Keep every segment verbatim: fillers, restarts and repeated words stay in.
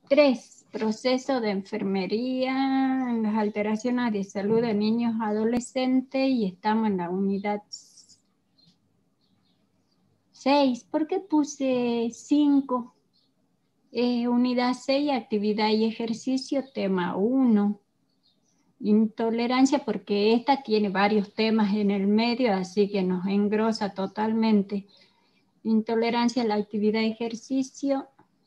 Tres, proceso de enfermería en las alteraciones de salud de niños adolescentes y estamos en la unidad seis. ¿Por qué puse cinco? Eh, unidad seis, actividad y ejercicio, tema uno. Intolerancia, porque esta tiene varios temas en el medio, así que nos engrosa totalmente. Intolerancia a la actividad y ejercicio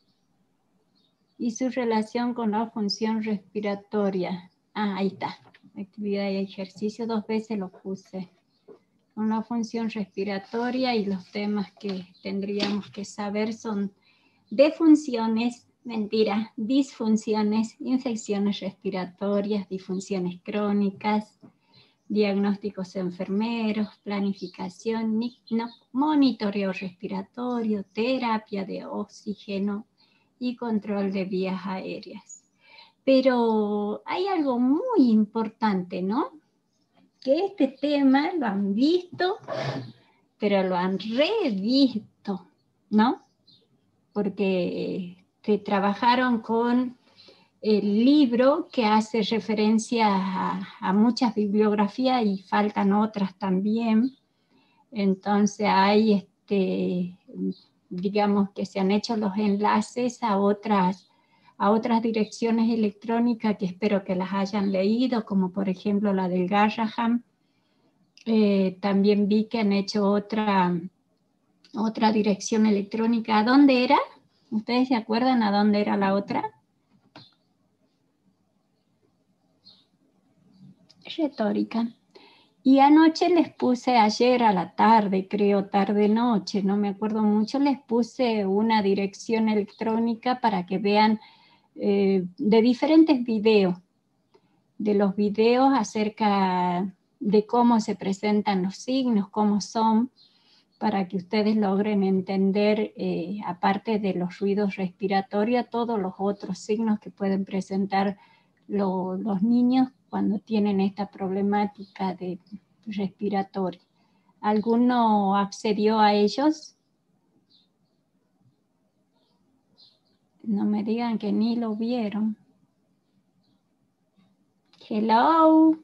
y su relación con la función respiratoria. Ah, ahí está. Actividad y ejercicio, dos veces lo puse. Con la función respiratoria, y los temas que tendríamos que saber son defunciones, mentira, disfunciones, infecciones respiratorias, disfunciones crónicas, diagnósticos enfermeros, planificación, no, monitoreo respiratorio, terapia de oxígeno y control de vías aéreas. Pero hay algo muy importante, ¿no? Que este tema lo han visto, pero lo han revisto, ¿no? Porque te trabajaron con el libro que hace referencia a, a muchas bibliografías y faltan otras también. Entonces hay, este, digamos que se han hecho los enlaces a otras, a otras direcciones electrónicas que espero que las hayan leído, como por ejemplo la del Garrahan. Eh, también vi que han hecho otra, otra dirección electrónica. ¿A dónde era? ¿Ustedes se acuerdan a dónde era la otra? Retórica. Y anoche les puse, ayer a la tarde, creo tarde-noche, no me acuerdo mucho, les puse una dirección electrónica para que vean eh, de diferentes videos, de los videos acerca de cómo se presentan los signos, cómo son, para que ustedes logren entender, eh, aparte de los ruidos respiratorios, todos los otros signos que pueden presentar lo, los niños cuando tienen esta problemática de respiratoria. ¿Alguno accedió a ellos? No me digan que ni lo vieron. Hello.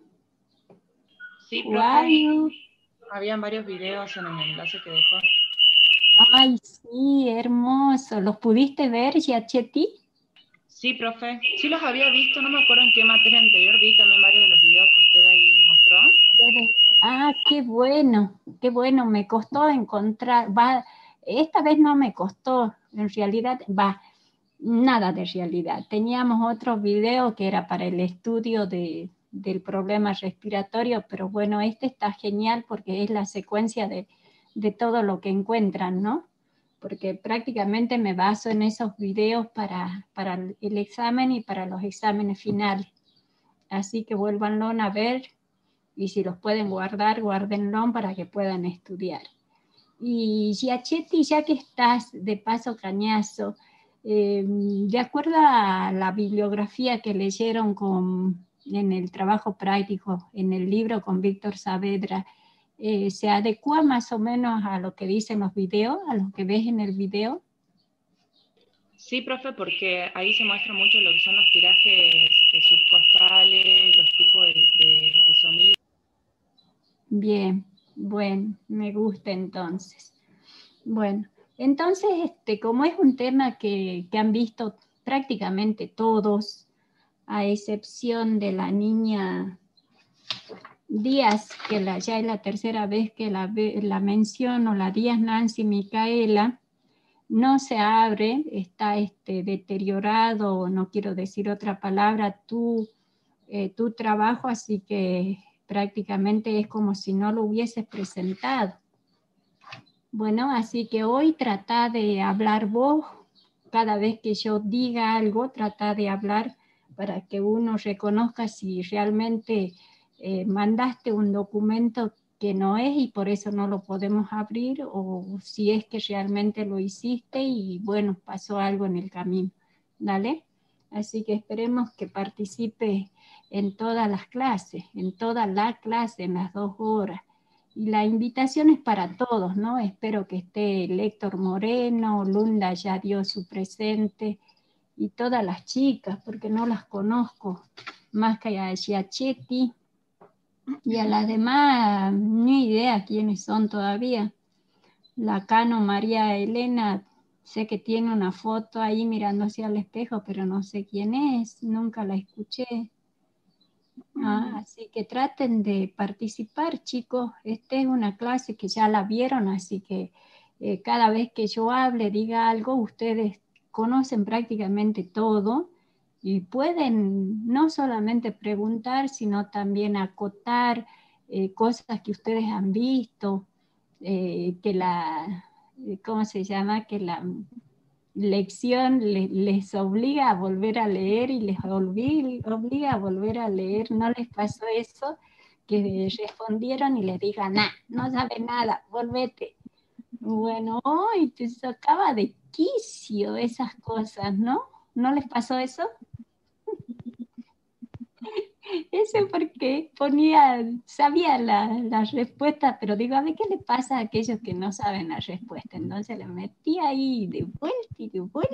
Sí, profe. Habían varios videos en el enlace que dejó. Ay, sí, hermoso. ¿Los pudiste ver, Giachetti? Sí, profe. Sí los había visto, no me acuerdo en qué materia anterior, vi también varios de los videos que usted ahí mostró. Ah, qué bueno, qué bueno, me costó encontrar, va, esta vez no me costó, en realidad, va, nada de realidad. Teníamos otro video que era para el estudio de, del problema respiratorio, pero bueno, este está genial porque es la secuencia de, de todo lo que encuentran, ¿no? Porque prácticamente me baso en esos videos para, para el examen y para los exámenes finales. Así que vuélvanlo a ver y si los pueden guardar, guárdenlo para que puedan estudiar. Y Giachetti, ya que estás de paso cañazo, eh, de acuerdo a la bibliografía que leyeron con, en el trabajo práctico, en el libro con Víctor Saavedra, eh, ¿se adecua más o menos a lo que dicen los videos, a lo que ves en el video? Sí, profe, porque ahí se muestra mucho lo que son los tirajes eh, subcostales, los tipos de, de, de sonido. Bien, bueno, me gusta entonces. Bueno, entonces, este, como es un tema que, que han visto prácticamente todos, a excepción de la niña Díaz, que la, ya es la tercera vez que la, la menciono, la Díaz Nancy Micaela, no se abre, está este, deteriorado, no quiero decir otra palabra, tu, eh, tu trabajo, así que prácticamente es como si no lo hubieses presentado. Bueno, así que hoy trata de hablar vos, cada vez que yo diga algo, trata de hablar para que uno reconozca si realmente eh, mandaste un documento que no es y por eso no lo podemos abrir, o si es que realmente lo hiciste y bueno, pasó algo en el camino. ¿Dale? Así que esperemos que participe en todas las clases, en toda la clase, en las dos horas. Y la invitación es para todos, ¿no? Espero que esté el Héctor Moreno, Lunda ya dio su presente, y todas las chicas, porque no las conozco, más que a Giachetti, y a las demás ni idea quiénes son todavía. La Cano María Elena, sé que tiene una foto ahí mirándose al espejo, pero no sé quién es, nunca la escuché. Ah, así que traten de participar, chicos. Esta es una clase que ya la vieron, así que eh, cada vez que yo hable, diga algo, ustedes conocen prácticamente todo y pueden no solamente preguntar, sino también acotar eh, cosas que ustedes han visto, eh, que la, ¿cómo se llama? Que la lección le, les obliga a volver a leer y les obliga, obliga a volver a leer. ¿No les pasó eso? Que respondieron y les digan, nah, no sabe nada, volvete. Bueno, y te sacaba de quicio esas cosas, ¿no? ¿No les pasó eso? Eso porque ponía, sabía la, la respuesta, pero digo, a ver qué le pasa a aquellos que no saben la respuesta. Entonces le metí ahí de vuelta y de vuelta.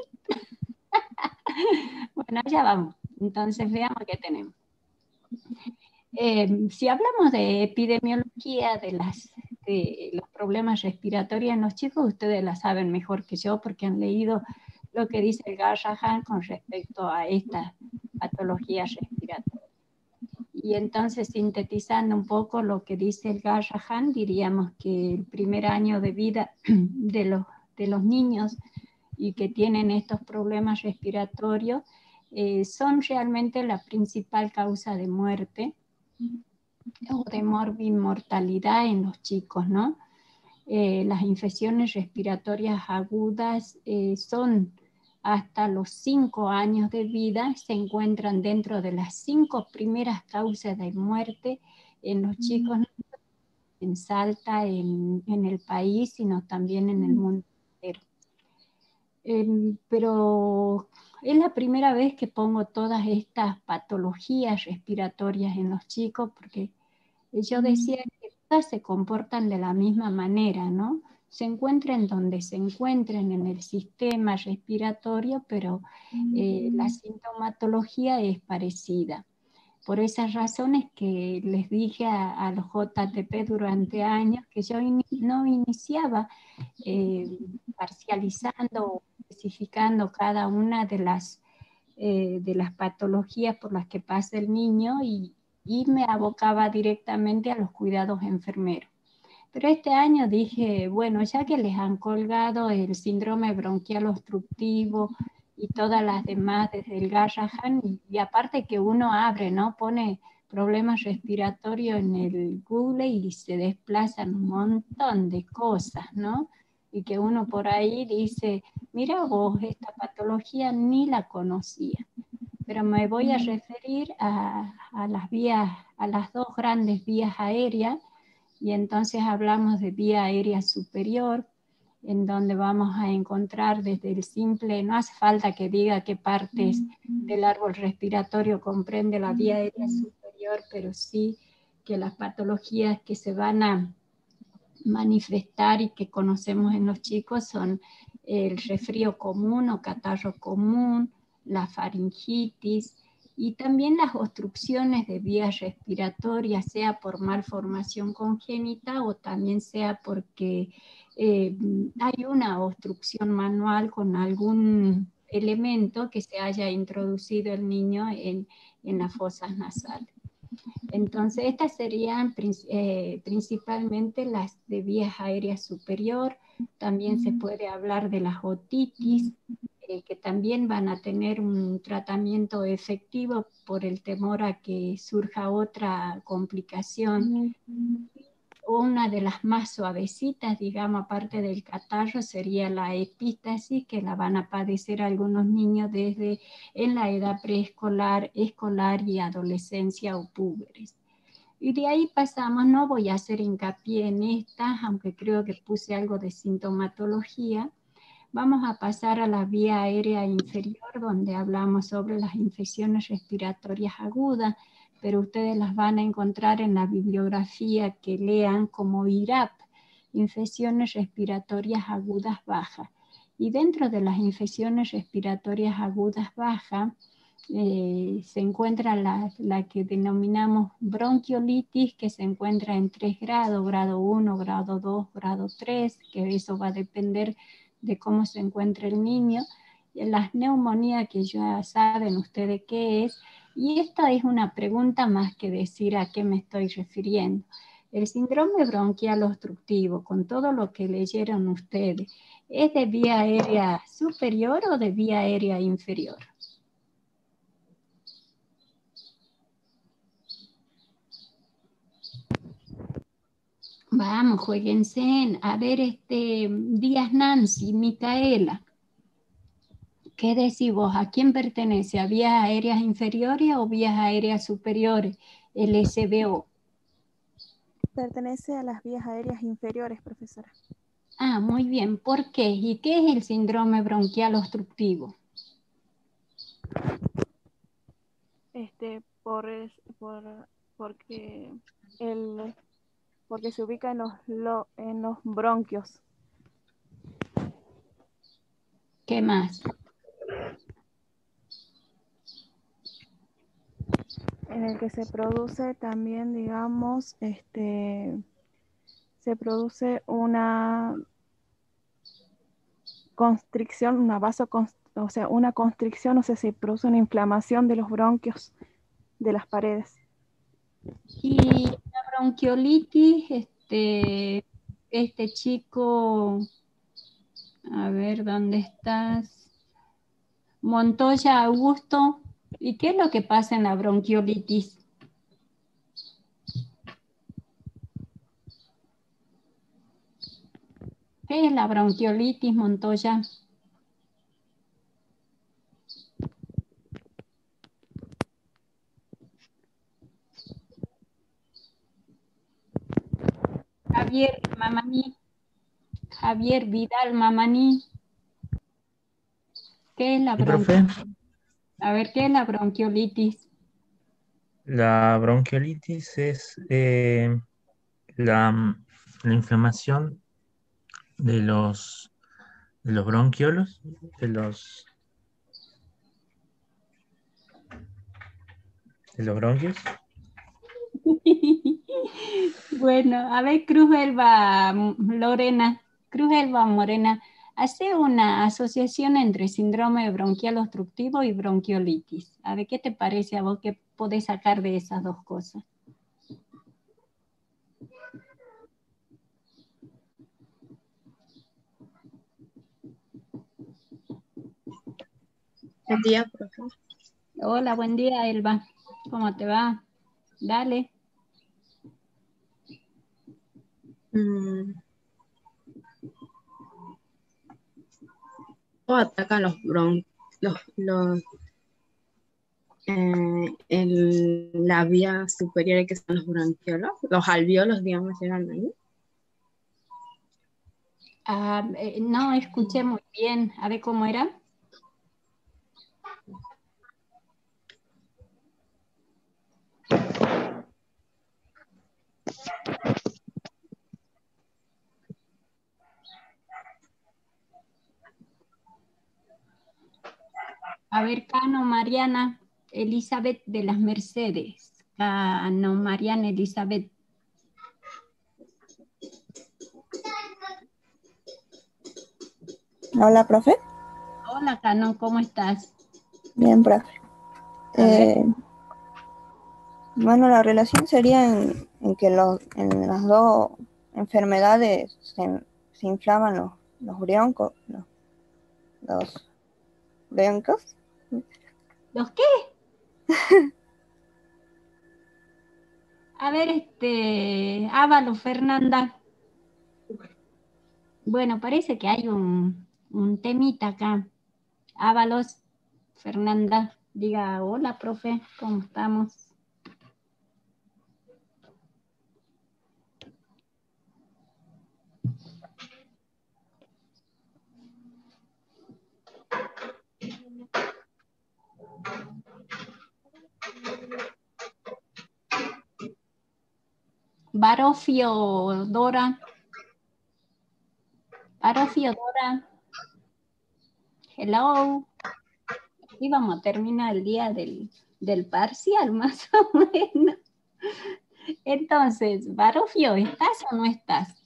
Bueno, ya vamos. Entonces veamos qué tenemos. Eh, si hablamos de epidemiología de, las, de los problemas respiratorios en los chicos, ustedes la saben mejor que yo porque han leído lo que dice el Garrahan con respecto a estas patologías respiratorias. Y entonces, sintetizando un poco lo que dice el Garrahan, diríamos que el primer año de vida de los, de los niños y que tienen estos problemas respiratorios eh, son realmente la principal causa de muerte o de morbimortalidad en los chicos, ¿no? Eh, las infecciones respiratorias agudas eh, son hasta los cinco años de vida, se encuentran dentro de las cinco primeras causas de muerte en los chicos, no en Salta, en, en el país, sino también en el mundo entero. Eh, pero es la primera vez que pongo todas estas patologías respiratorias en los chicos, porque yo decía que todas se comportan de la misma manera, ¿no? Se encuentran donde se encuentren en el sistema respiratorio, pero eh, la sintomatología es parecida. Por esas razones que les dije a, a los J T P durante años que yo in, no iniciaba eh, parcializando o especificando cada una de las, eh, de las patologías por las que pasa el niño y, y me abocaba directamente a los cuidados enfermeros. Pero este año dije, bueno, ya que les han colgado el síndrome bronquial obstructivo y todas las demás desde el Garrahan, y, y aparte que uno abre, ¿no? Pone problemas respiratorios en el Google y se desplazan un montón de cosas, ¿no? Y que uno por ahí dice, mira vos, esta patología ni la conocía. Pero me voy a referir a, a las vías, a las dos grandes vías aéreas, y entonces hablamos de vía aérea superior, en donde vamos a encontrar desde el simple, no hace falta que diga qué partes del árbol respiratorio comprende la vía aérea superior, pero sí que las patologías que se van a manifestar y que conocemos en los chicos son el resfrío común o catarro común, la faringitis, y también las obstrucciones de vías respiratorias, sea por malformación congénita o también sea porque eh, hay una obstrucción manual con algún elemento que se haya introducido el niño en, en las fosas nasales. Entonces, estas serían eh, principalmente las de vías aéreas superior. También se puede hablar de las otitis, eh, que también van a tener un tratamiento efectivo por el temor a que surja otra complicación. Una de las más suavecitas, digamos, aparte del catarro, sería la epístasis, que la van a padecer algunos niños desde en la edad preescolar, escolar y adolescencia o púberes. Y de ahí pasamos, no voy a hacer hincapié en estas, aunque creo que puse algo de sintomatología. Vamos a pasar a la vía aérea inferior, donde hablamos sobre las infecciones respiratorias agudas, pero ustedes las van a encontrar en la bibliografía que lean como I R A P, infecciones respiratorias agudas bajas. Y dentro de las infecciones respiratorias agudas bajas, eh, se encuentra la, la que denominamos bronquiolitis, que se encuentra en tres grados, grado uno, grado dos, grado tres, que eso va a depender de cómo se encuentra el niño. Y las neumonías, que ya saben ustedes qué es, y esta es una pregunta más que decir a qué me estoy refiriendo. El síndrome bronquial obstructivo, con todo lo que leyeron ustedes, ¿es de vía aérea superior o de vía aérea inferior? Vamos, jueguense. A ver, este, Díaz Nancy, Micaela. ¿Qué decís vos? ¿A quién pertenece? ¿A vías aéreas inferiores o vías aéreas superiores? El S B O. Pertenece a las vías aéreas inferiores, profesora. Ah, muy bien. ¿Por qué? ¿Y qué es el síndrome bronquial obstructivo? Este, por, por, porque, el, porque se ubica en los, lo, en los bronquios. ¿Qué más? En el que se produce también, digamos, este, se produce una constricción, una vasoconstricción, o sea, una constricción, o sea, se produce una inflamación de los bronquios, de las paredes. Y la bronquiolitis, este, este chico, a ver, ¿dónde estás? Montoya Augusto. ¿Y qué es lo que pasa en la bronquiolitis? ¿Qué es la bronquiolitis, Montoya? Javier Mamaní, Javier Vidal Mamaní. ¿Qué es la ¿Y, profe? bronquiolitis? A ver, ¿qué es la bronquiolitis? La bronquiolitis es eh, la, la inflamación de los, de los bronquiolos, de los, de los bronquios. Bueno, a ver, Cruz Elba Lorena, Cruz Elba Morena, hace una asociación entre síndrome bronquial obstructivo y bronquiolitis. A ver, ¿qué te parece a vos? ¿Qué podés sacar de esas dos cosas? Buen día, profe. Hola, buen día, Elba. ¿Cómo te va? Dale. Mm, ¿cómo atacan los bron los, los eh, en la vía superior que son los bronquiolos? Los alveolos, digamos, llegan ahí. Ah, eh, no escuché muy bien. A ver cómo era. A ver, Cano Mariana Elizabeth de las Mercedes. Cano Mariana Elizabeth. Hola, profe. Hola, Cano, ¿cómo estás? Bien, profe. A ver. Eh, bueno, la relación sería en, en que los, en las dos enfermedades se, se inflaman los, los broncos, los, los broncos. ¿Los qué? A ver, este, Ávalo, Fernanda. Bueno, parece que hay un, un temita acá. Ábalos, Fernanda, diga hola, profe, ¿cómo estamos? Barofio Dora. Barofio Dora. Hello. Y vamos a terminar el día del, del parcial, más o menos. Entonces, Barofio, ¿estás o no estás?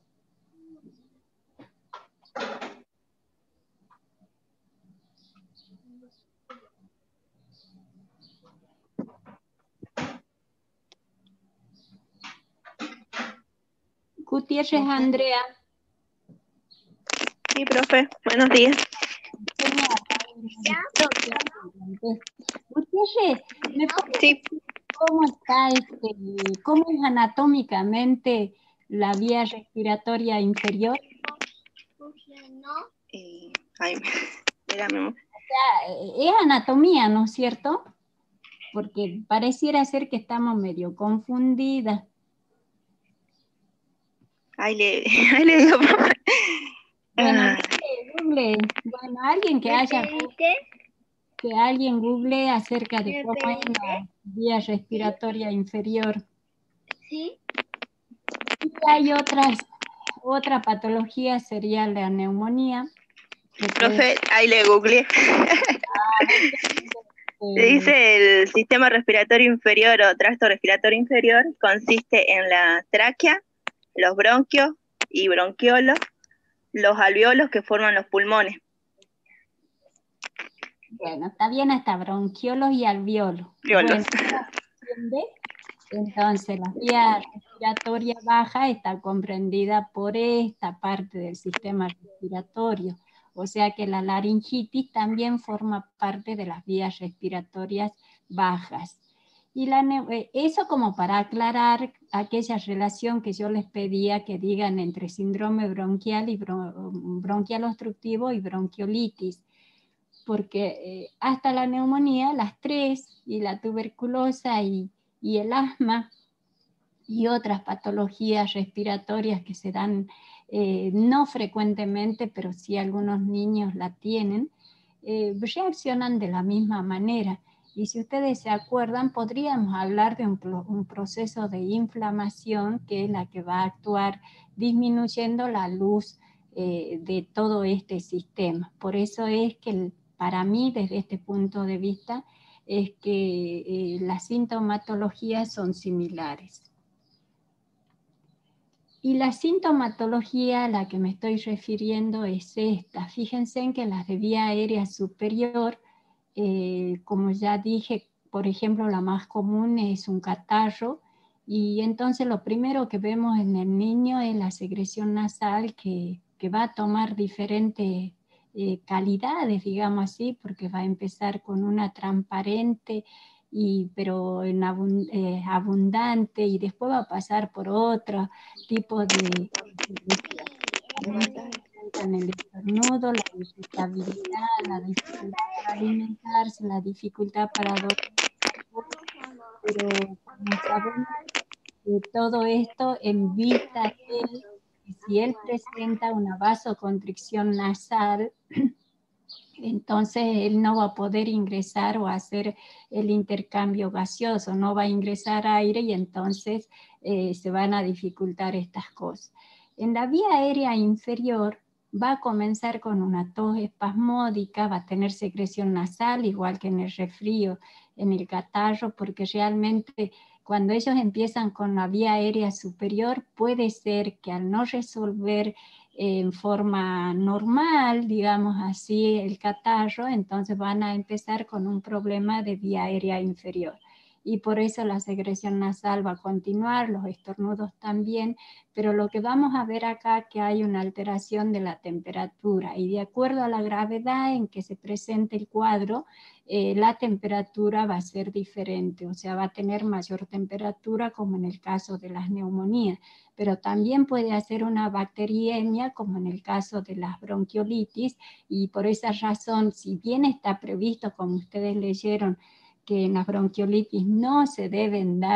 Gutiérrez Andrea. Sí, profe, buenos días. Gutiérrez, ¿me puedes Sí. decir cómo está este, cómo es anatómicamente la vía respiratoria inferior? Eh, ay, espérame. O sea, es anatomía, ¿no es cierto? Porque pareciera ser que estamos medio confundidas. Ahí le, ahí le digo, profe. Bueno, Ah, Google, bueno, alguien que haya que alguien google acerca de cómo es la vía respiratoria inferior. ¿Sí? Y hay otras, otra patología sería la neumonía. que puede- Profe, ahí le googleé. eh, Dice el sistema respiratorio inferior o tracto respiratorio inferior consiste en la tráquea, los bronquios y bronquiolos, los alveolos que forman los pulmones. Bueno, está bien hasta bronquiolos y alveolos. Alveolos. Bueno, entonces la vía respiratoria baja está comprendida por esta parte del sistema respiratorio. O sea que la laringitis también forma parte de las vías respiratorias bajas. Y la, eso como para aclarar aquella relación que yo les pedía que digan entre síndrome bronquial y bronquial obstructivo y bronquiolitis. Porque eh, hasta la neumonía, las tres, y la tuberculosa y, y el asma, y otras patologías respiratorias que se dan eh, no frecuentemente, pero sí algunos niños la tienen, eh, reaccionan de la misma manera. Y si ustedes se acuerdan, podríamos hablar de un, un proceso de inflamación que es la que va a actuar disminuyendo la luz eh, de todo este sistema. Por eso es que el, para mí, desde este punto de vista, es que eh, las sintomatologías son similares. Y la sintomatología a la que me estoy refiriendo es esta. Fíjense en que las de vía aérea superior, eh, como ya dije, por ejemplo, la más común es un catarro, y entonces lo primero que vemos en el niño es la secreción nasal que, que va a tomar diferentes eh, calidades, digamos así, porque va a empezar con una transparente, Y, pero en abund eh, abundante, y después va a pasar por otro tipo de, de, de en el estornudo, la irritabilidad, la dificultad para alimentarse, la dificultad para dormir, pero como sabemos que todo esto en vista de que si él presenta una vasoconstricción nasal, entonces él no va a poder ingresar o hacer el intercambio gaseoso, no va a ingresar aire y entonces eh, se van a dificultar estas cosas. En la vía aérea inferior va a comenzar con una tos espasmódica, va a tener secreción nasal, igual que en el resfrío, en el catarro, porque realmente cuando ellos empiezan con la vía aérea superior, puede ser que al no resolver en forma normal, digamos así, el catarro, entonces van a empezar con un problema de vía aérea inferior. Y por eso la secreción nasal va a continuar, los estornudos también, pero lo que vamos a ver acá es que hay una alteración de la temperatura, y de acuerdo a la gravedad en que se presente el cuadro, eh, la temperatura va a ser diferente, o sea, va a tener mayor temperatura, como en el caso de las neumonías, pero también puede hacer una bacteriemia, como en el caso de las bronquiolitis, y por esa razón, si bien está previsto, como ustedes leyeron, que en las bronquiolitis no se deben dar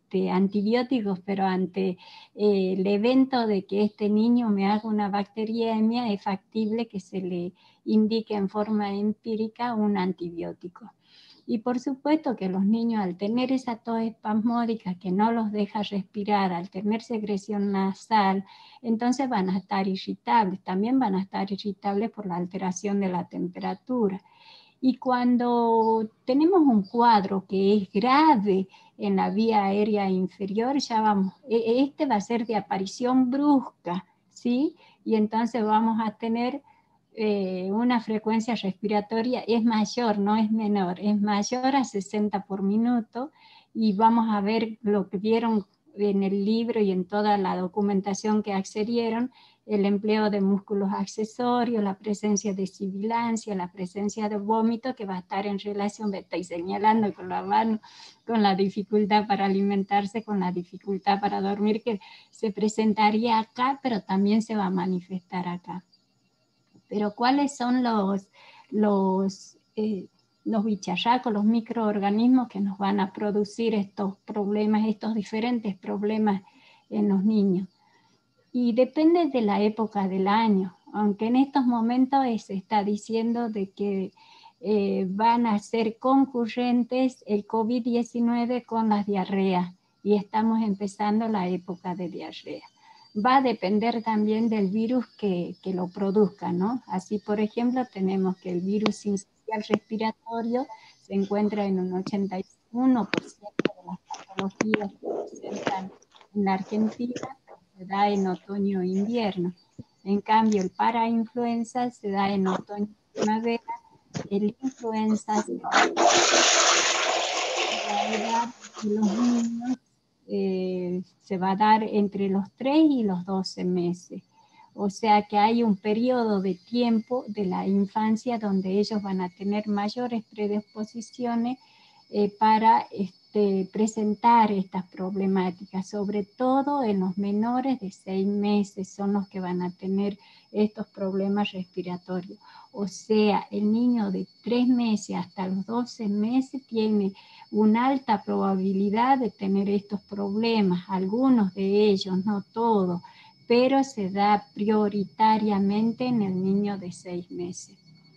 este, antibióticos, pero ante eh, el evento de que este niño me haga una bacteriemia, es factible que se le indique en forma empírica un antibiótico. Y por supuesto que los niños, al tener esa tos espasmódica que no los deja respirar, al tener secreción nasal, entonces van a estar irritables. También van a estar irritables por la alteración de la temperatura. Y cuando tenemos un cuadro que es grave en la vía aérea inferior, ya vamos, este va a ser de aparición brusca, ¿sí? Y entonces vamos a tener Eh, una frecuencia respiratoria es mayor, no es menor, es mayor a sesenta por minuto, y vamos a ver lo que vieron en el libro y en toda la documentación que accedieron, el empleo de músculos accesorios, la presencia de sibilancia, la presencia de vómito, que va a estar en relación, me estoy señalando con la mano, con la dificultad para alimentarse, con la dificultad para dormir, que se presentaría acá, pero también se va a manifestar acá. Pero ¿cuáles son los, los, eh, los bicharracos, los microorganismos que nos van a producir estos problemas, estos diferentes problemas en los niños? Y depende de la época del año, aunque en estos momentos se está diciendo de que eh, van a ser concurrentes el COVID diecinueve con las diarreas, y estamos empezando la época de diarrea. Va a depender también del virus que, que lo produzca, ¿no? Así, por ejemplo, tenemos que el virus sincicial respiratorio se encuentra en un ochenta y uno por ciento de las patologías que presentan en la Argentina, se da en otoño e invierno. En cambio, el parainfluenza se da en otoño y primavera, el influenza se da en la edad de los niños. Eh, se va a dar entre los tres y los doce meses. O sea que hay un periodo de tiempo de la infancia donde ellos van a tener mayores predisposiciones eh, para este, presentar estas problemáticas, sobre todo en los menores de seis meses son los que van a tener estos problemas respiratorios. O sea, el niño de tres meses hasta los doce meses tiene una alta probabilidad de tener estos problemas, algunos de ellos, no todos, pero se da prioritariamente en el niño de seis meses.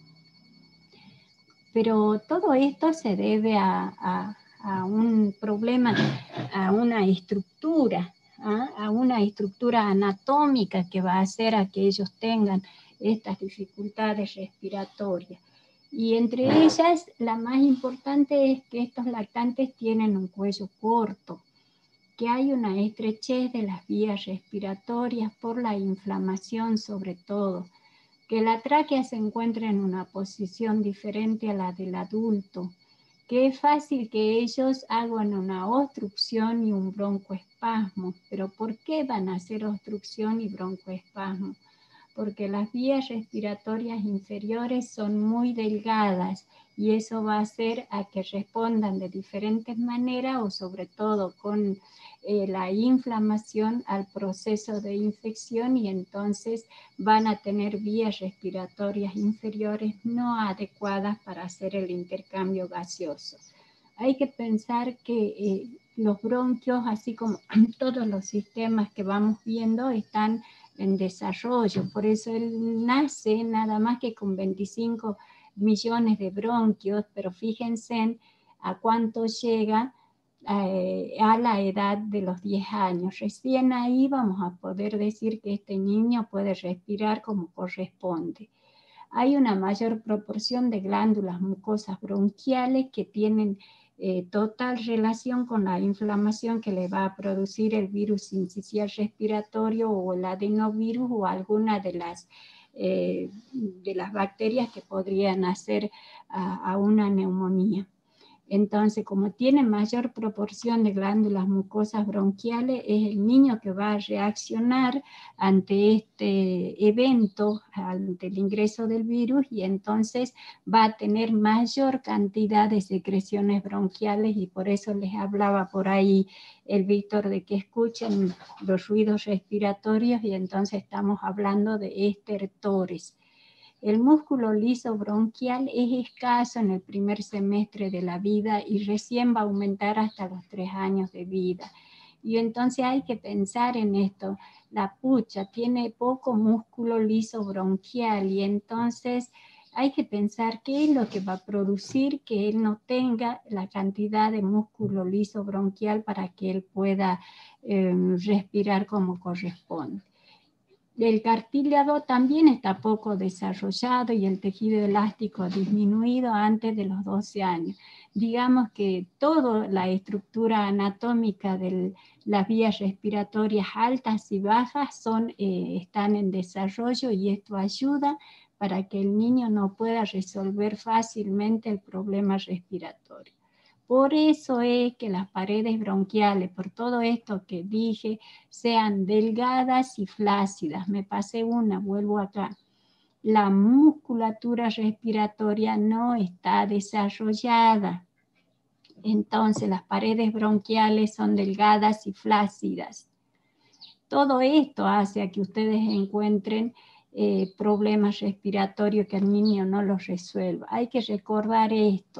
Pero todo esto se debe a, a, a un problema, a una estructura, ¿ah? a una estructura anatómica que va a hacer a que ellos tengan estas dificultades respiratorias. Y entre ellas, la más importante es que estos lactantes tienen un cuello corto, que hay una estrechez de las vías respiratorias por la inflamación sobre todo, que la tráquea se encuentra en una posición diferente a la del adulto, que es fácil que ellos hagan una obstrucción y un broncoespasmo. ¿Pero por qué van a hacer obstrucción y broncoespasmo? Porque las vías respiratorias inferiores son muy delgadas y eso va a hacer a que respondan de diferentes maneras o sobre todo con eh, la inflamación al proceso de infección, y entonces van a tener vías respiratorias inferiores no adecuadas para hacer el intercambio gaseoso. Hay que pensar que eh, los bronquios, así como todos los sistemas que vamos viendo, están en desarrollo, por eso él nace nada más que con veinticinco millones de bronquios, pero fíjense a cuánto llega eh, a la edad de los diez años. Recién ahí vamos a poder decir que este niño puede respirar como corresponde. Hay una mayor proporción de glándulas mucosas bronquiales que tienen Eh, total relación con la inflamación que le va a producir el virus sincicial respiratorio o el adenovirus o alguna de las, eh, de las bacterias que podrían hacer a, a una neumonía. Entonces, como tiene mayor proporción de glándulas mucosas bronquiales, es el niño que va a reaccionar ante este evento, ante el ingreso del virus, y entonces va a tener mayor cantidad de secreciones bronquiales, y por eso les hablaba por ahí el Víctor de que escuchen los ruidos respiratorios, y entonces estamos hablando de estertores. El músculo liso bronquial es escaso en el primer semestre de la vida y recién va a aumentar hasta los tres años de vida. Y entonces hay que pensar en esto. La pucha tiene poco músculo liso bronquial y entonces hay que pensar qué es lo que va a producir que él no tenga la cantidad de músculo liso bronquial para que él pueda eh, respirar como corresponde. El cartílago también está poco desarrollado y el tejido elástico disminuido antes de los doce años. Digamos que toda la estructura anatómica de las vías respiratorias altas y bajas son, eh, están en desarrollo y esto ayuda para que el niño no pueda resolver fácilmente el problema respiratorio. Por eso es que las paredes bronquiales, por todo esto que dije, sean delgadas y flácidas. Me pasé una, vuelvo acá. La musculatura respiratoria no está desarrollada. Entonces las paredes bronquiales son delgadas y flácidas. Todo esto hace a que ustedes encuentren eh, problemas respiratorios que el niño no los resuelva. Hay que recordar esto.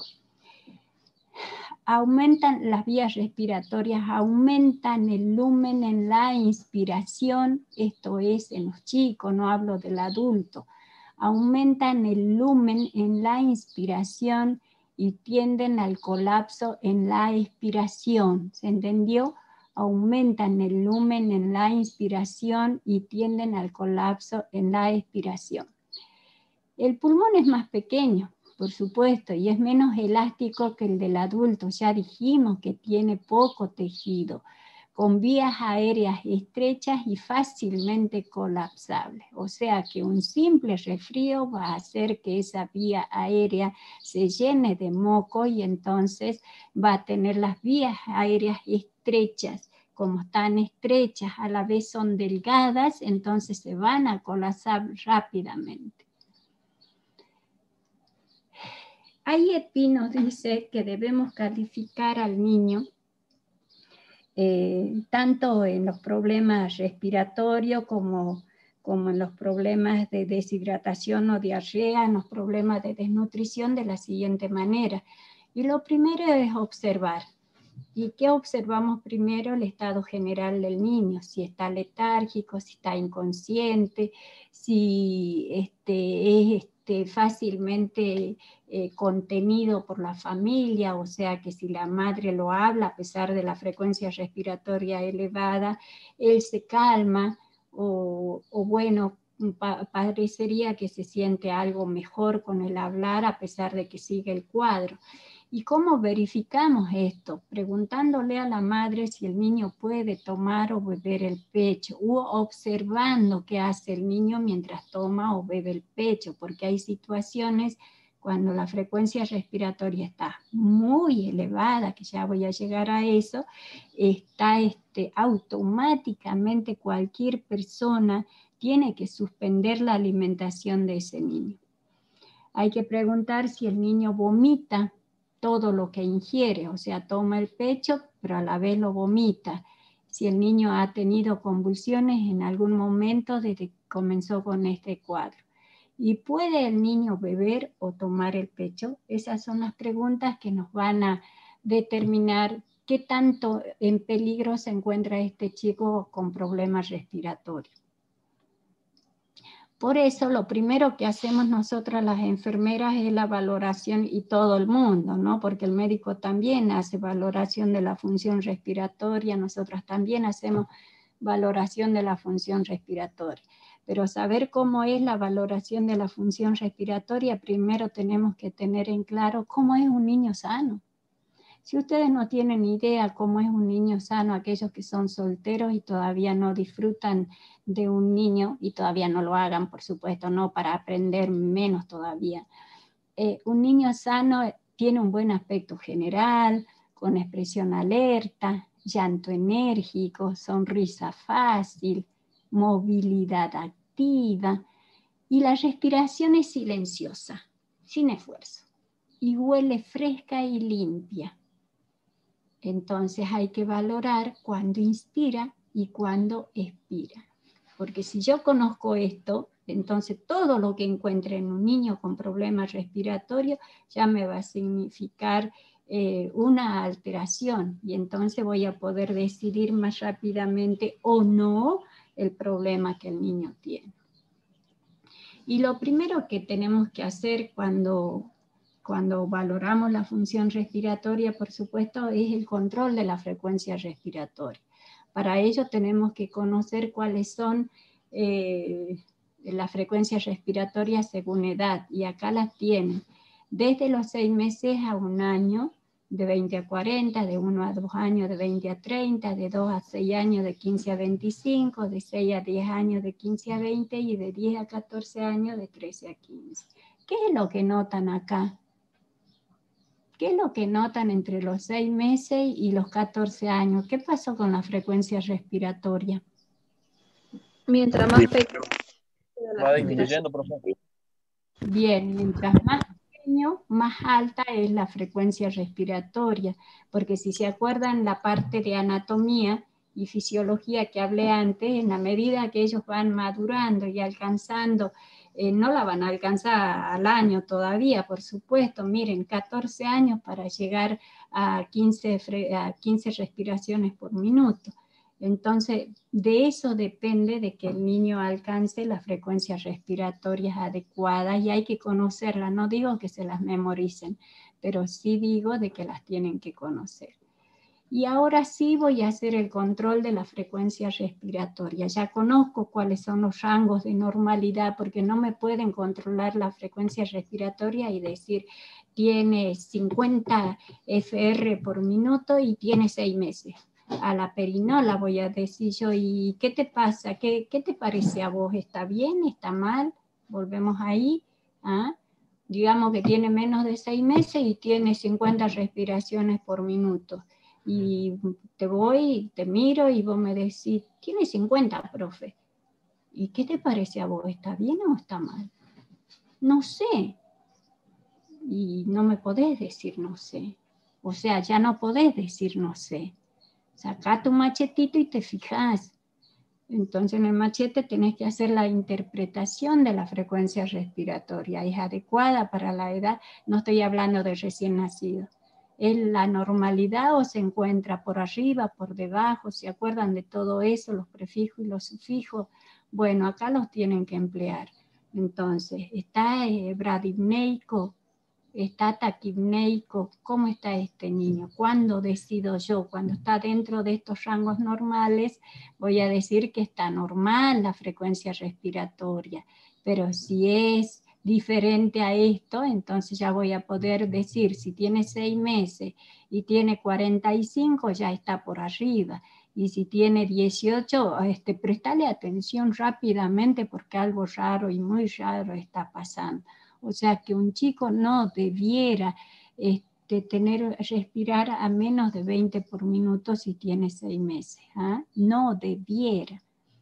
Aumentan las vías respiratorias, aumentan el lumen en la inspiración, esto es en los chicos, no hablo del adulto, aumentan el lumen en la inspiración y tienden al colapso en la expiración, ¿se entendió? Aumentan el lumen en la inspiración y tienden al colapso en la expiración. El pulmón es más pequeño, por supuesto, y es menos elástico que el del adulto. Ya dijimos que tiene poco tejido, con vías aéreas estrechas y fácilmente colapsables. O sea que un simple resfrío va a hacer que esa vía aérea se llene de moco y entonces va a tener las vías aéreas estrechas. Como están estrechas, a la vez son delgadas, entonces se van a colapsar rápidamente. Ayetpi nos dice que debemos calificar al niño eh, tanto en los problemas respiratorios como, como en los problemas de deshidratación o diarrea, en los problemas de desnutrición de la siguiente manera. Y lo primero es observar. ¿Y qué observamos primero? El estado general del niño, si está letárgico, si está inconsciente, si este, es este, fácilmente eh, contenido por la familia, o sea que si la madre lo habla a pesar de la frecuencia respiratoria elevada, él se calma o, o bueno, pa parecería que se siente algo mejor con el hablar a pesar de que sigue el cuadro. ¿Y cómo verificamos esto? Preguntándole a la madre si el niño puede tomar o beber el pecho, u observando qué hace el niño mientras toma o bebe el pecho, porque hay situaciones cuando la frecuencia respiratoria está muy elevada, que ya voy a llegar a eso, está este, automáticamente cualquier persona tiene que suspender la alimentación de ese niño. Hay que preguntar si el niño vomita todo lo que ingiere, o sea, toma el pecho, pero a la vez lo vomita. Si el niño ha tenido convulsiones en algún momento desde que comenzó con este cuadro. ¿Y puede el niño beber o tomar el pecho? Esas son las preguntas que nos van a determinar qué tanto en peligro se encuentra este chico con problemas respiratorios. Por eso lo primero que hacemos nosotras las enfermeras es la valoración y todo el mundo, ¿no? Porque el médico también hace valoración de la función respiratoria, nosotras también hacemos valoración de la función respiratoria. Pero saber cómo es la valoración de la función respiratoria, primero tenemos que tener en claro cómo es un niño sano. Si ustedes no tienen idea cómo es un niño sano, aquellos que son solteros y todavía no disfrutan de un niño, y todavía no lo hagan, por supuesto, no para aprender menos todavía. Eh, un niño sano tiene un buen aspecto general, con expresión alerta, llanto enérgico, sonrisa fácil, movilidad activa, y la respiración es silenciosa, sin esfuerzo, y huele fresca y limpia. Entonces hay que valorar cuándo inspira y cuándo expira. Porque si yo conozco esto, Entonces, todo lo que encuentre en un niño con problemas respiratorios ya me va a significar eh, una alteración, y entonces voy a poder decidir más rápidamente o no el problema que el niño tiene. Y lo primero que tenemos que hacer cuando, cuando valoramos la función respiratoria, por supuesto, es el control de la frecuencia respiratoria. Para ello tenemos que conocer cuáles son eh, las frecuencias respiratorias según edad, y acá las tienen. Desde los seis meses a un año, de veinte a cuarenta, de uno a dos años, de veinte a treinta, de dos a seis años, de quince a veinticinco, de seis a diez años, de quince a veinte, y de diez a catorce años, de trece a quince. ¿Qué es lo que notan acá? ¿Qué es lo que notan entre los seis meses y los catorce años? ¿Qué pasó con la frecuencia respiratoria? Mientras más pequeño va disminuyendo, profesor. Bien, mientras más pequeño, más alta es la frecuencia respiratoria, porque si se acuerdan la parte de anatomía y fisiología que hablé antes, en la medida que ellos van madurando y alcanzando, eh, no la van a alcanzar al año todavía, por supuesto, miren, catorce años para llegar a quince, a quince respiraciones por minuto. Entonces, de eso depende de que el niño alcance las frecuencias respiratorias adecuadas, y hay que conocerlas. No digo que se las memoricen, pero sí digo de que las tienen que conocer. Y ahora sí voy a hacer el control de la frecuencia respiratoria. Ya conozco cuáles son los rangos de normalidad, porque no me pueden controlar la frecuencia respiratoria y decir tiene cincuenta F R por minuto y tiene seis meses. A la perinola voy a decir yo, ¿y qué te pasa? ¿Qué, qué te parece a vos? ¿Está bien? ¿Está mal? Volvemos ahí. ¿Ah? Digamos que tiene menos de seis meses y tiene cincuenta respiraciones por minuto. Y te voy, te miro y vos me decís, tiene cincuenta, profe. ¿Y qué te parece a vos? ¿Está bien o está mal? No sé. Y no me podés decir no sé. O sea, ya no podés decir no sé. Sacá tu machetito y te fijas. Entonces en el machete tenés que hacer la interpretación de la frecuencia respiratoria. ¿Es adecuada para la edad? No estoy hablando de recién nacido. ¿Es la normalidad o se encuentra por arriba, por debajo? ¿Se acuerdan de todo eso, los prefijos y los sufijos? Bueno, acá los tienen que emplear. Entonces, ¿está eh, bradipneico? ¿Está taquipneico? ¿Cómo está este niño? ¿Cuándo decido yo? Cuando está dentro de estos rangos normales, voy a decir que está normal la frecuencia respiratoria. Pero si es diferente a esto, entonces ya voy a poder decir, si tiene seis meses y tiene cuarenta y cinco, ya está por arriba. Y si tiene dieciocho, este, prestale atención rápidamente porque algo raro y muy raro está pasando. O sea que un chico no debiera este, tener, respirar a menos de veinte por minuto si tiene seis meses. ¿eh? No debiera.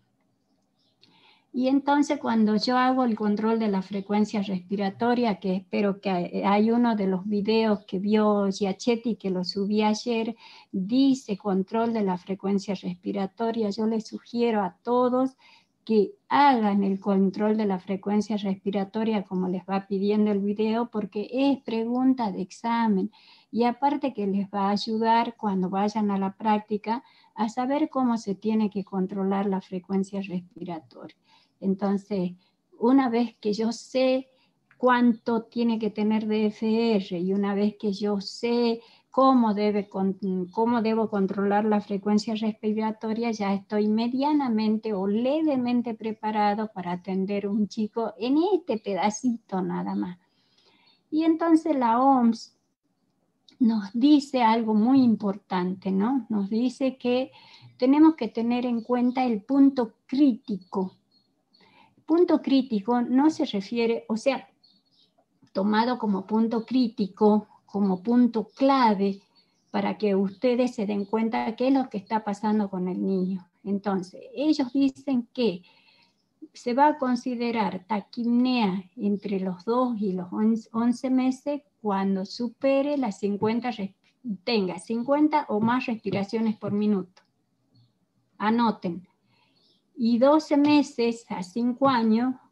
Y entonces cuando yo hago el control de la frecuencia respiratoria, que espero que hay uno de los videos que vio Giachetti, que lo subí ayer, dice control de la frecuencia respiratoria, yo les sugiero a todos que hagan el control de la frecuencia respiratoria como les va pidiendo el video, porque es pregunta de examen y aparte que les va a ayudar cuando vayan a la práctica a saber cómo se tiene que controlar la frecuencia respiratoria. Entonces, una vez que yo sé cuánto tiene que tener de F R y una vez que yo sé cómo, debe, cómo debo controlar la frecuencia respiratoria, ya estoy medianamente o levemente preparado para atender a un chico en este pedacito nada más. Y entonces la O M S nos dice algo muy importante, ¿no? Nos dice que tenemos que tener en cuenta el punto crítico. Punto crítico no se refiere, o sea, tomado como punto crítico, como punto clave, para que ustedes se den cuenta qué es lo que está pasando con el niño. Entonces, ellos dicen que se va a considerar taquipnea entre los dos y los once meses cuando supere las cincuenta, tenga cincuenta o más respiraciones por minuto. Anoten. Y doce meses a cinco años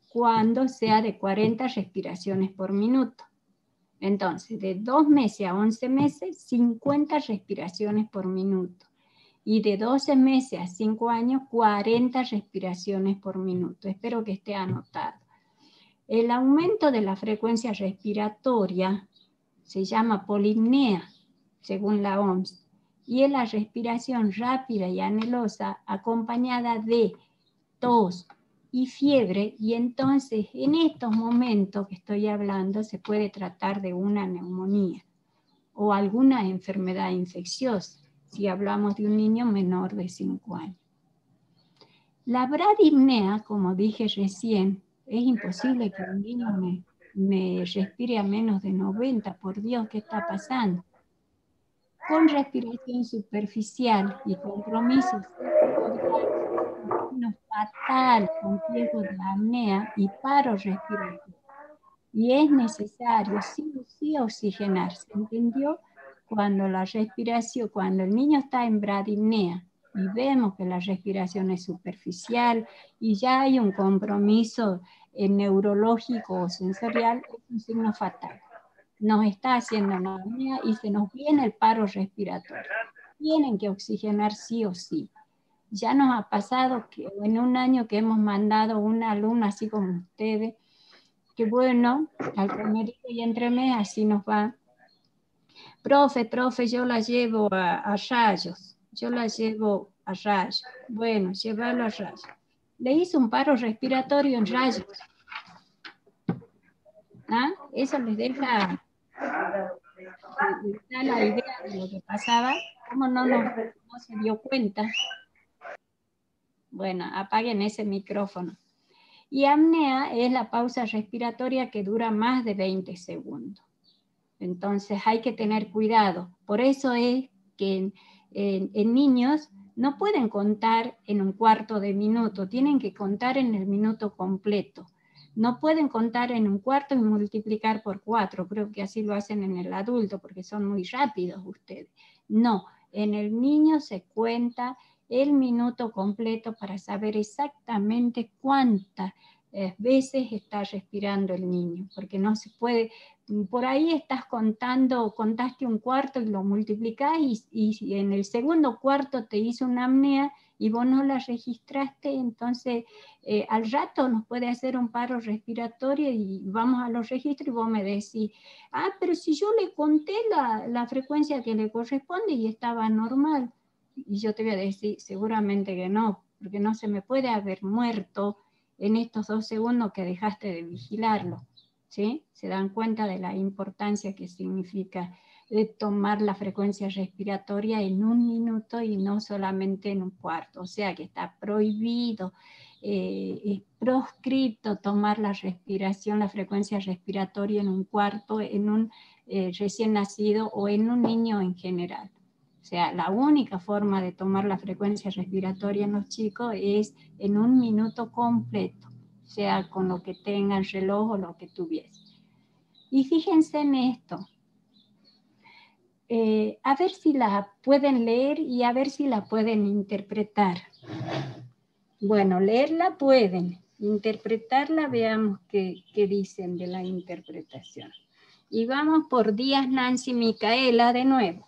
cuando sea de cuarenta respiraciones por minuto. Entonces, de dos meses a once meses, cincuenta respiraciones por minuto. Y de doce meses a cinco años, cuarenta respiraciones por minuto. Espero que esté anotado. El aumento de la frecuencia respiratoria se llama polipnea, según la O M S, y es la respiración rápida y anhelosa acompañada de tos y fiebre, y entonces en estos momentos que estoy hablando se puede tratar de una neumonía o alguna enfermedad infecciosa, si hablamos de un niño menor de cinco años. La bradipnea, como dije recién, es imposible que un niño me, me respire a menos de noventa, por Dios, ¿qué está pasando? Con respiración superficial y compromiso fatal con riesgo de apnea y paro respiratorio. Y es necesario sí o sí oxigenar, ¿se entendió? Cuando la respiración, cuando el niño está en bradipnea y vemos que la respiración es superficial y ya hay un compromiso eh, neurológico o sensorial, es un signo fatal. Nos está haciendo una apnea y se nos viene el paro respiratorio. Tienen que oxigenar sí o sí. Ya nos ha pasado que en un año que hemos mandado una alumna así como ustedes, que bueno, al comer y entre mes así nos va. Profe, profe, yo la llevo a, a rayos, yo la llevo a rayos. Bueno, llévalo a rayos. Le hizo un paro respiratorio en rayos. ¿Ah? Eso les deja, les da la idea de lo que pasaba. ¿Cómo no, no, no se dio cuenta? Bueno, apaguen ese micrófono. Y apnea es la pausa respiratoria que dura más de veinte segundos. Entonces hay que tener cuidado. Por eso es que en, en, en niños no pueden contar en un cuarto de minuto, tienen que contar en el minuto completo. No pueden contar en un cuarto y multiplicar por cuatro, creo que así lo hacen en el adulto porque son muy rápidos ustedes. No, en el niño se cuenta el minuto completo para saber exactamente cuántas eh, veces está respirando el niño, porque no se puede, por ahí estás contando, contaste un cuarto y lo multiplicás y, y en el segundo cuarto te hizo una apnea y vos no la registraste, entonces eh, al rato nos puede hacer un paro respiratorio y vamos a los registros y vos me decís, ah, pero si yo le conté la, la frecuencia que le corresponde y estaba normal. Y yo te voy a decir, seguramente que no, porque no se me puede haber muerto en estos dos segundos que dejaste de vigilarlo, ¿sí? Se dan cuenta de la importancia que significa de tomar la frecuencia respiratoria en un minuto y no solamente en un cuarto, o sea que está prohibido, eh, es proscripto tomar la respiración, la frecuencia respiratoria en un cuarto, en un eh, recién nacido o en un niño en general. O sea, la única forma de tomar la frecuencia respiratoria en los chicos es en un minuto completo, sea con lo que tengan reloj o lo que tuviese. Y fíjense en esto, eh, a ver si la pueden leer y a ver si la pueden interpretar. Bueno, leerla pueden, interpretarla veamos qué, qué dicen de la interpretación. Y vamos por Díaz, Nancy, Micaela de nuevo.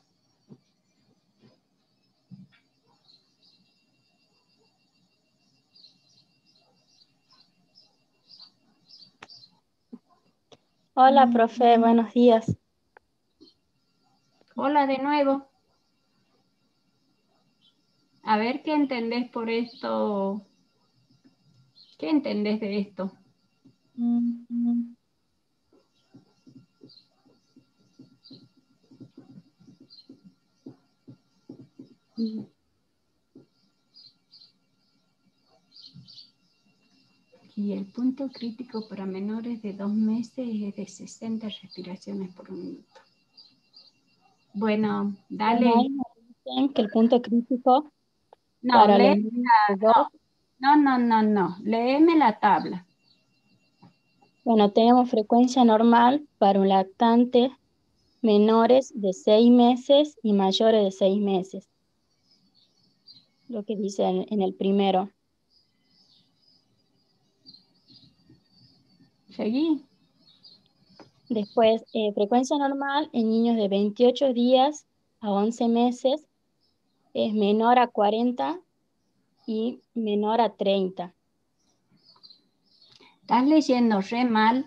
Hola, profe, buenos días. Hola de nuevo. A ver qué entendés por esto. ¿Qué entendés de esto? Mm-hmm. Y el punto crítico para menores de dos meses es de sesenta respiraciones por minuto. Bueno, dale. Bueno, ahí me dicen que el punto crítico no, para lee, los niños de dos. No, no, no, no. Léeme la tabla. Bueno, tenemos frecuencia normal para un lactante menores de seis meses y mayores de seis meses. Lo que dice en, en el primero. Seguí. Después, eh, frecuencia normal en niños de veintiocho días a once meses es menor a cuarenta y menor a treinta. Estás leyendo re mal.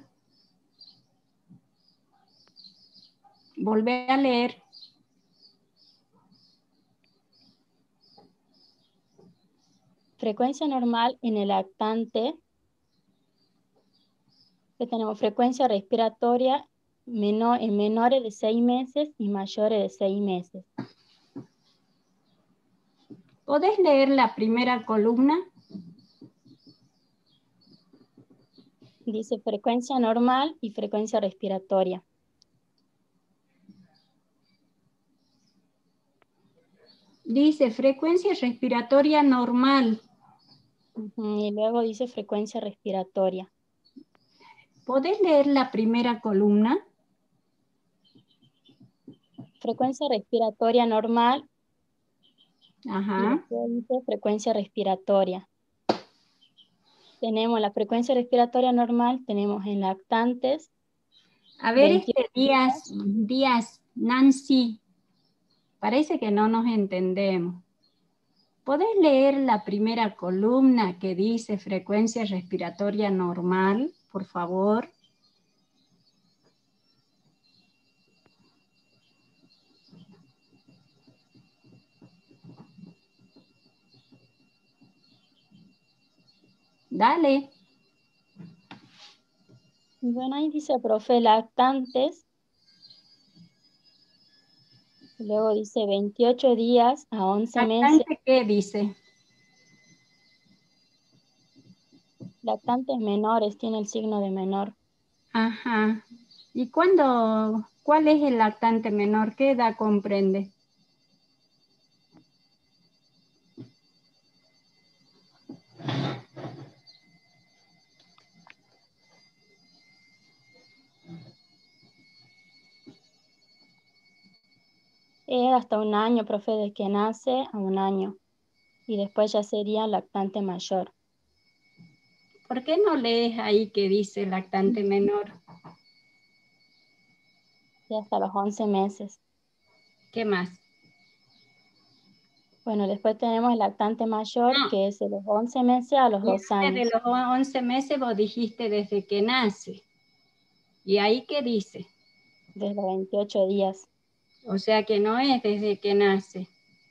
Volvé a leer. Frecuencia normal en el lactante. Que tenemos frecuencia respiratoria menor, en menores de seis meses y mayores de seis meses. ¿Podés leer la primera columna? Dice frecuencia normal y frecuencia respiratoria. Dice frecuencia respiratoria normal. Uh-huh, y luego dice frecuencia respiratoria. ¿Podés leer la primera columna? Frecuencia respiratoria normal. Ajá. Y después dice frecuencia respiratoria. Tenemos la frecuencia respiratoria normal, tenemos en lactantes. A ver, este Díaz, Díaz, Nancy, parece que no nos entendemos. ¿Podés leer la primera columna que dice frecuencia respiratoria normal, por favor? Dale. Bueno, ahí dice, profe, lactantes. Luego dice veintiocho días a once meses. ¿Lactante qué dice? Lactantes menores, tiene el signo de menor. Ajá. ¿Y cuándo, cuál es el lactante menor? ¿Qué edad comprende? Es hasta un año, profe, desde que nace a un año. Y después ya sería lactante mayor. ¿Por qué no lees ahí que dice lactante menor? Y hasta los once meses. ¿Qué más? Bueno, después tenemos el lactante mayor, No. que es de los once meses a los Y dos años. de los once meses vos dijiste desde que nace. ¿Y ahí qué dice? Desde los veintiocho días. O sea que no es desde que nace.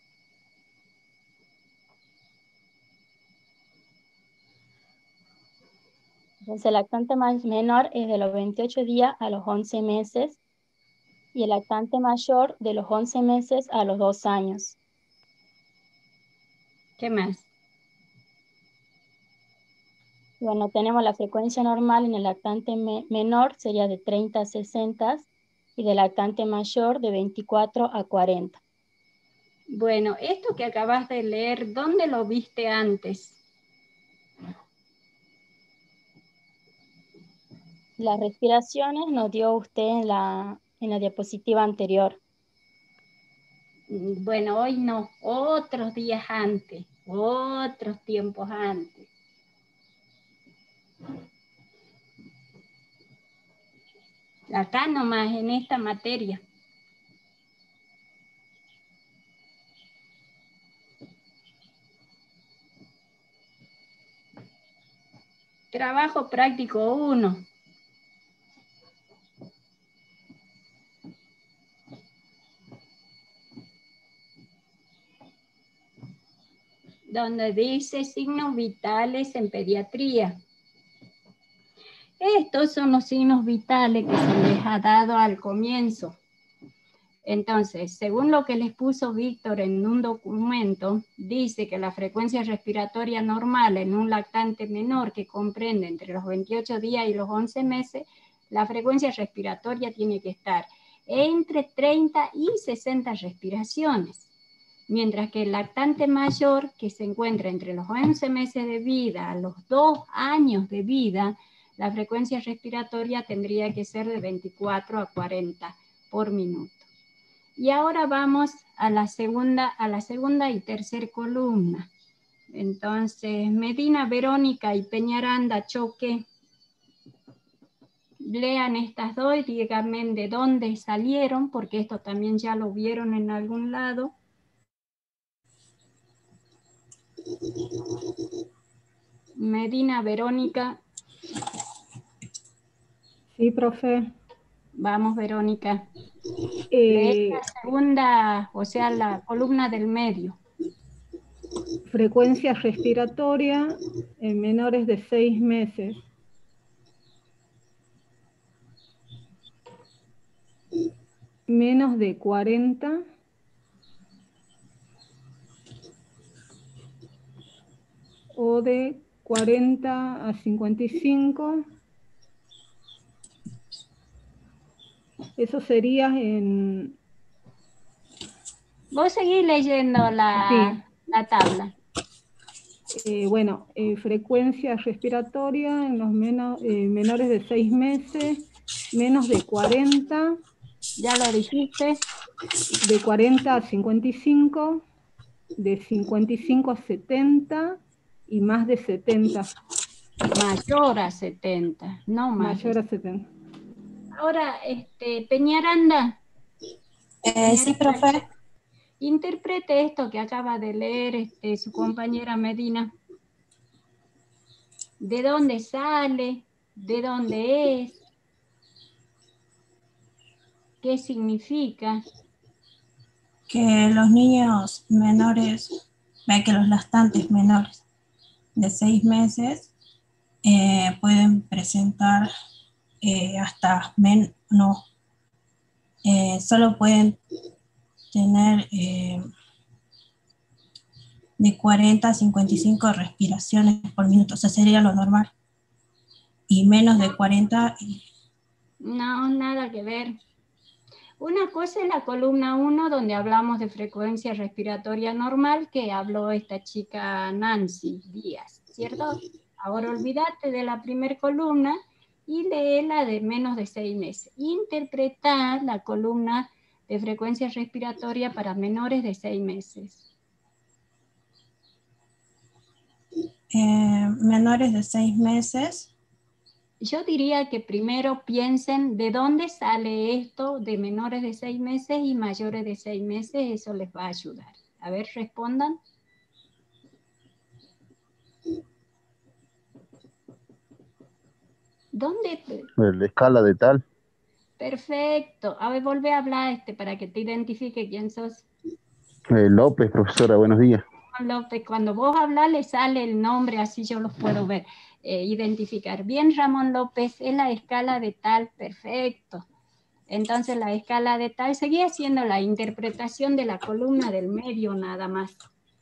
Entonces el lactante más menor es de los veintiocho días a los once meses y el lactante mayor de los once meses a los dos años. ¿Qué más? Bueno, tenemos la frecuencia normal en el lactante me menor, sería de treinta a sesenta, y del lactante mayor de veinticuatro a cuarenta. Bueno, esto que acabas de leer, ¿dónde lo viste antes? Las respiraciones nos dio usted en la, en la diapositiva anterior. Bueno, hoy no, otros días antes, otros tiempos antes. Acá nomás, en esta materia. Trabajo práctico uno. Donde dice signos vitales en pediatría. Estos son los signos vitales que se les ha dado al comienzo. Entonces, según lo que les puso Víctor en un documento, dice que la frecuencia respiratoria normal en un lactante menor que comprende entre los veintiocho días y los once meses, la frecuencia respiratoria tiene que estar entre treinta y sesenta respiraciones. Mientras que el lactante mayor, que se encuentra entre los once meses de vida a los dos años de vida, la frecuencia respiratoria tendría que ser de veinticuatro a cuarenta por minuto. Y ahora vamos a la segunda, a la segunda y tercera columna. Entonces, Medina, Verónica y Peñaranda, Choque. lean estas dos y díganme de dónde salieron, porque esto también ya lo vieron en algún lado. Medina, Verónica. Sí, profe. Vamos, Verónica. Eh, la segunda, o sea, la columna del medio. Frecuencia respiratoria en menores de seis meses. Menos de cuarenta. O de cuarenta a cincuenta y cinco. Eso sería en... Vos seguís leyendo la, sí. la tabla. Eh, bueno, eh, frecuencia respiratoria en los menos, eh, menores de seis meses, menos de cuarenta. Ya lo dijiste. De cuarenta a cincuenta y cinco, de cincuenta y cinco a setenta y más de setenta. Mayor a setenta, no más. Mayor a setenta. Ahora, este, Peñaranda. Eh, Peñaranda, sí, profe. Interprete esto que acaba de leer este, su compañera Medina. ¿De dónde sale? ¿De dónde es? ¿Qué significa? Que los niños menores, ve que los lactantes menores de seis meses eh, pueden presentar eh, hasta menos, no, eh, solo pueden tener eh, de cuarenta a cincuenta y cinco respiraciones por minuto, o sea, sería lo normal. Y menos de cuarenta. No, nada que ver. Una cosa es la columna uno, donde hablamos de frecuencia respiratoria normal, que habló esta chica Nancy Díaz, ¿cierto? Ahora olvídate de la primera columna y lee la de menos de seis meses. Interpretar la columna de frecuencia respiratoria para menores de seis meses. Eh, menores de seis meses. Yo diría que primero piensen de dónde sale esto de menores de seis meses y mayores de seis meses, eso les va a ayudar. A ver, respondan. ¿Dónde? La escala de tal. Perfecto. A ver, volvé a hablar este para que te identifique quién sos. Eh, López, profesora, buenos días. López, cuando vos hablas le sale el nombre, así yo los puedo ver, eh, identificar. Bien, Ramón López, es la escala de tal, perfecto. Entonces la escala de tal, seguía haciendo la interpretación de la columna del medio nada más.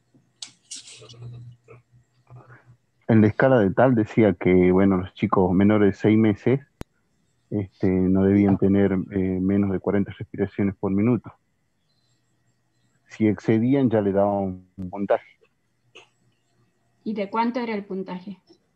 En la escala de tal decía que, bueno, los chicos menores de seis meses este, no debían tener eh, menos de cuarenta respiraciones por minuto. Si excedían ya le daban un puntaje. ¿Y de cuánto era el puntaje?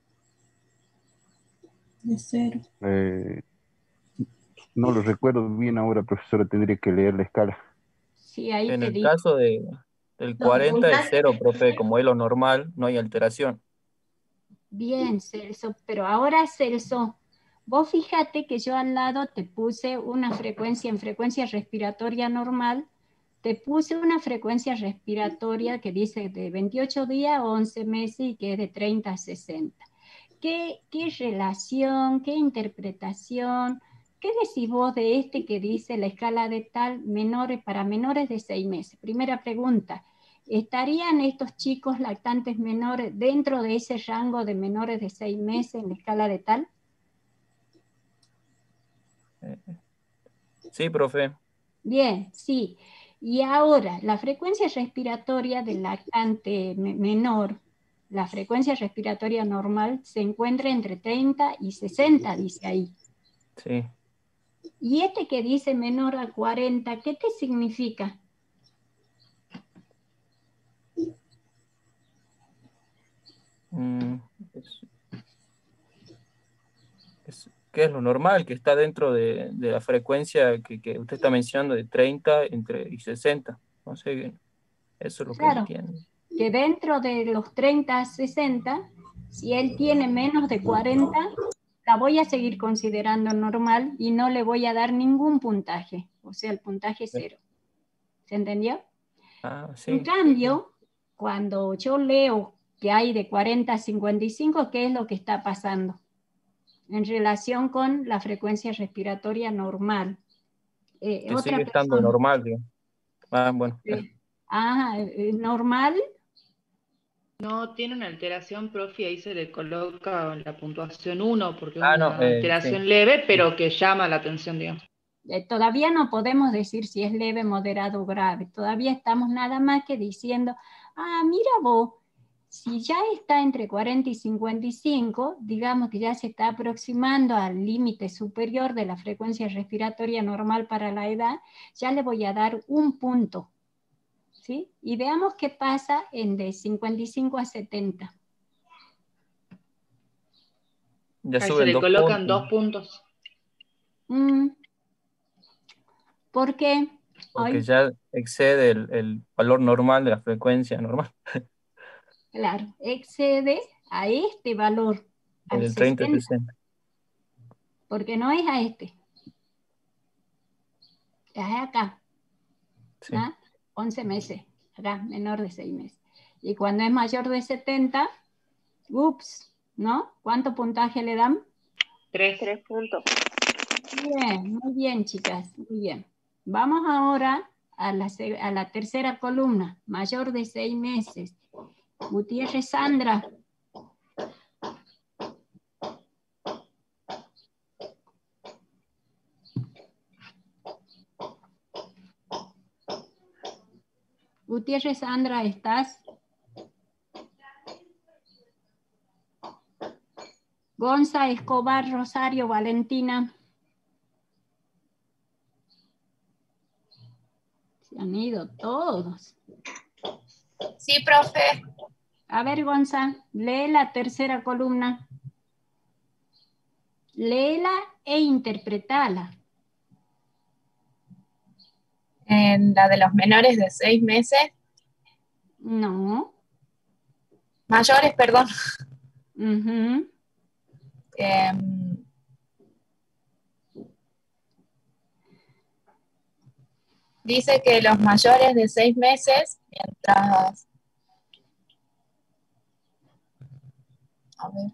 De cero. Eh, no lo recuerdo bien ahora, profesora, tendría que leer la escala. Sí, ahí En te el digo. caso de, del cuarenta es cero, profe, como es lo normal, no hay alteración. Bien, Celso, pero ahora, Celso, vos fíjate que yo al lado te puse una frecuencia en frecuencia respiratoria normal, te puse una frecuencia respiratoria que dice de veintiocho días a once meses y que es de treinta a sesenta. ¿Qué, qué relación, qué interpretación, qué decís vos de este que dice la escala de tal menores para menores de seis meses? Primera pregunta. ¿Estarían estos chicos lactantes menores dentro de ese rango de menores de seis meses en la escala de tal? Sí, profe. Bien, sí. Y ahora, la frecuencia respiratoria del lactante menor, la frecuencia respiratoria normal, se encuentra entre treinta y sesenta, dice ahí. Sí. Y este que dice menor a cuarenta, ¿qué te significa? Mm, es, es, ¿qué es lo normal? Que está dentro de, de la frecuencia que, que usted está mencionando de treinta entre, y sesenta. No sé, eso es lo Claro, que entiendo. que dentro de los treinta a sesenta, si él tiene menos de cuarenta, la voy a seguir considerando normal y no le voy a dar ningún puntaje, o sea, el puntaje cero. ¿Se entendió? Ah, sí. En cambio, cuando yo leo que hay de cuarenta a cincuenta y cinco, ¿qué es lo que está pasando? En relación con la frecuencia respiratoria normal. Eh, Que otra sigue estando persona, normal, digo. Ah, bueno. eh, ah, eh, normal, No, tiene una alteración, profe, ahí se le coloca la puntuación uno porque es Ah, no, una eh, alteración sí. leve, pero que llama la atención, digamos. eh, todavía no podemos decir si es leve, moderado o grave. Todavía estamos nada más que diciendo, ah, mira vos, si ya está entre cuarenta y cincuenta y cinco, digamos que ya se está aproximando al límite superior de la frecuencia respiratoria normal para la edad, ya le voy a dar un punto, ¿sí? Y veamos qué pasa en de cincuenta y cinco a setenta. Ya Ahí se suben le dos colocan puntos. dos puntos. Mm, ¿por qué? Porque Ay, ya excede el, el valor normal de la frecuencia normal. claro, excede a este valor, El al del treinta sesenta, sesenta. porque no es a este, es acá, Sí. ¿ah? once meses, acá, menor de seis meses. Y cuando es mayor de setenta, ups, ¿no? ¿Cuánto puntaje le dan? Tres. Tres puntos. Bien, muy bien, chicas, muy bien. Vamos ahora a la, se- a la tercera columna, mayor de seis meses. Gutiérrez Sandra. Gutiérrez Sandra, ¿estás? Gonza Escobar Rosario Valentina. Se han ido todos. Sí, profe. A ver, Gonza, lee la tercera columna. Léela e interpretala. En la de los menores de seis meses. No. Mayores, perdón. Uh-huh. Em, dice que los mayores de seis meses, mientras... A ver.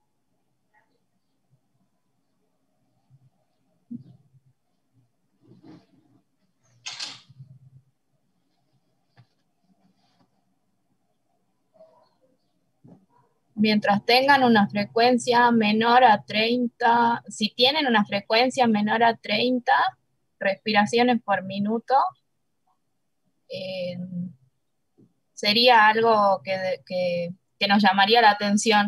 Mientras tengan una frecuencia menor a treinta, si tienen una frecuencia menor a treinta respiraciones por minuto, eh, sería algo que, que, que nos llamaría la atención.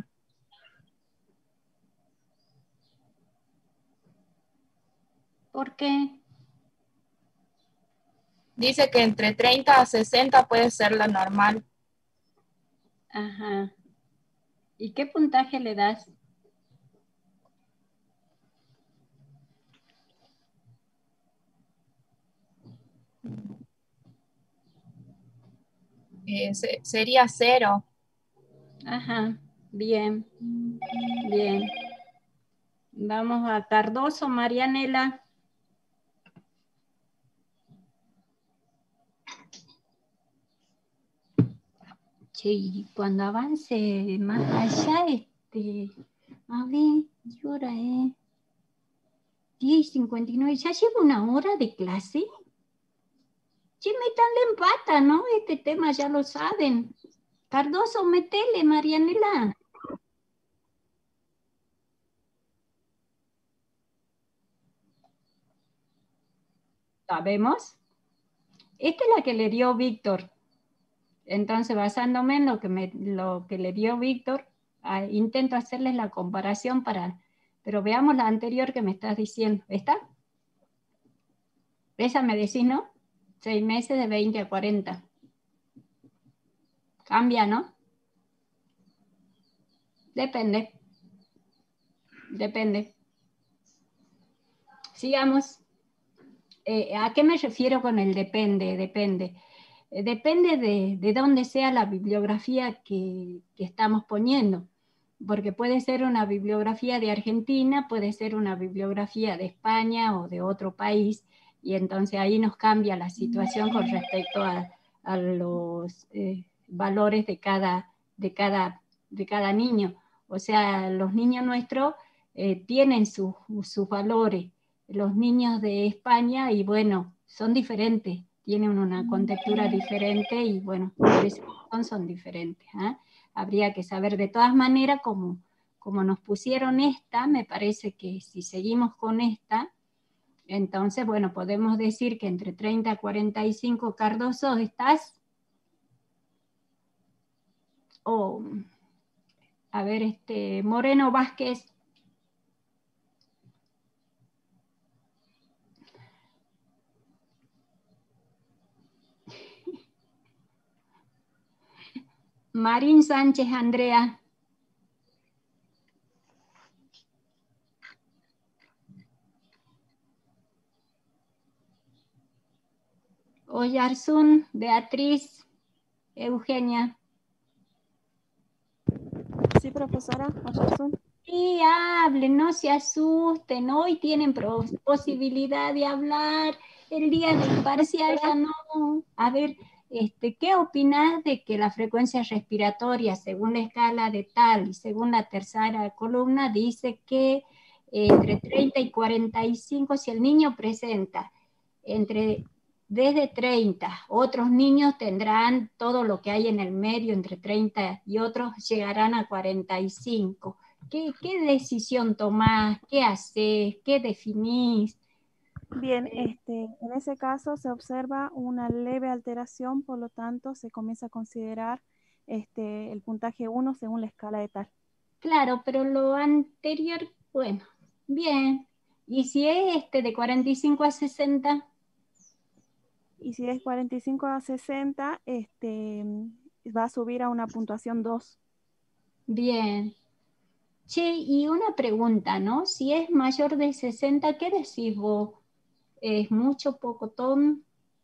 ¿Por qué? Dice que entre treinta a sesenta puede ser lo normal. Ajá. ¿Y qué puntaje le das? Eh, se, sería cero. Ajá, bien, bien. Vamos a Cardoso, Marianela. Che, y cuando avance más allá, este, a ver, ¿qué hora es? diez cincuenta y nueve, ¿ya lleva una hora de clase? Che, métanle en pata, ¿no? Este tema ya lo saben. Cardoso, metele, Marianela. ¿Sabemos? Esta es la que le dio Víctor. Entonces, basándome en lo que, me, lo que le dio Víctor, ah, intento hacerles la comparación para... Pero veamos la anterior que me estás diciendo. ¿Está? Esa me decís, ¿no? Seis meses de veinte a cuarenta. Cambia, ¿no? Depende. Depende. Sigamos. Eh, ¿A qué me refiero con el depende? Depende. Depende de, de dónde sea la bibliografía que, que estamos poniendo. porque puede ser una bibliografía de Argentina, puede ser una bibliografía de España o de otro país, y entonces ahí nos cambia la situación con respecto a, a los eh, valores de cada, de, cada, de cada niño. O sea, los niños nuestros eh, tienen sus, sus valores, los niños de España, y bueno, son diferentes, tienen una contextura diferente, y bueno, por esa razón son diferentes, ¿eh? Habría que saber de todas maneras, como, como nos pusieron esta, me parece que si seguimos con esta, entonces, bueno, podemos decir que entre treinta a cuarenta y cinco, Cardoso, estás, o, a ver, este, Moreno Vázquez, Marín Sánchez Andrea, Oyarzún, Beatriz, Eugenia. Sí, profesora, Oyarzún. Sí, hablen, no se asusten, hoy tienen posibilidad de hablar, el día del parcial ya no. A ver, este, ¿qué opinas de que la frecuencia respiratoria, según la escala de tal y según la tercera columna, dice que entre treinta y cuarenta y cinco, si el niño presenta entre desde treinta, otros niños tendrán todo lo que hay en el medio entre treinta y otros llegarán a cuarenta y cinco. ¿Qué, qué decisión tomás? ¿Qué haces? ¿Qué definís? Bien, este, en ese caso se observa una leve alteración, por lo tanto se comienza a considerar este, el puntaje uno según la escala de tal. Claro, pero lo anterior, bueno, bien. ¿Y si es este de cuarenta y cinco a sesenta? Y si es cuarenta y cinco a sesenta, este, va a subir a una puntuación dos. Bien. Che, y una pregunta, ¿no? Si es mayor de sesenta, ¿qué decís vos? ¿Es mucho, pocotón?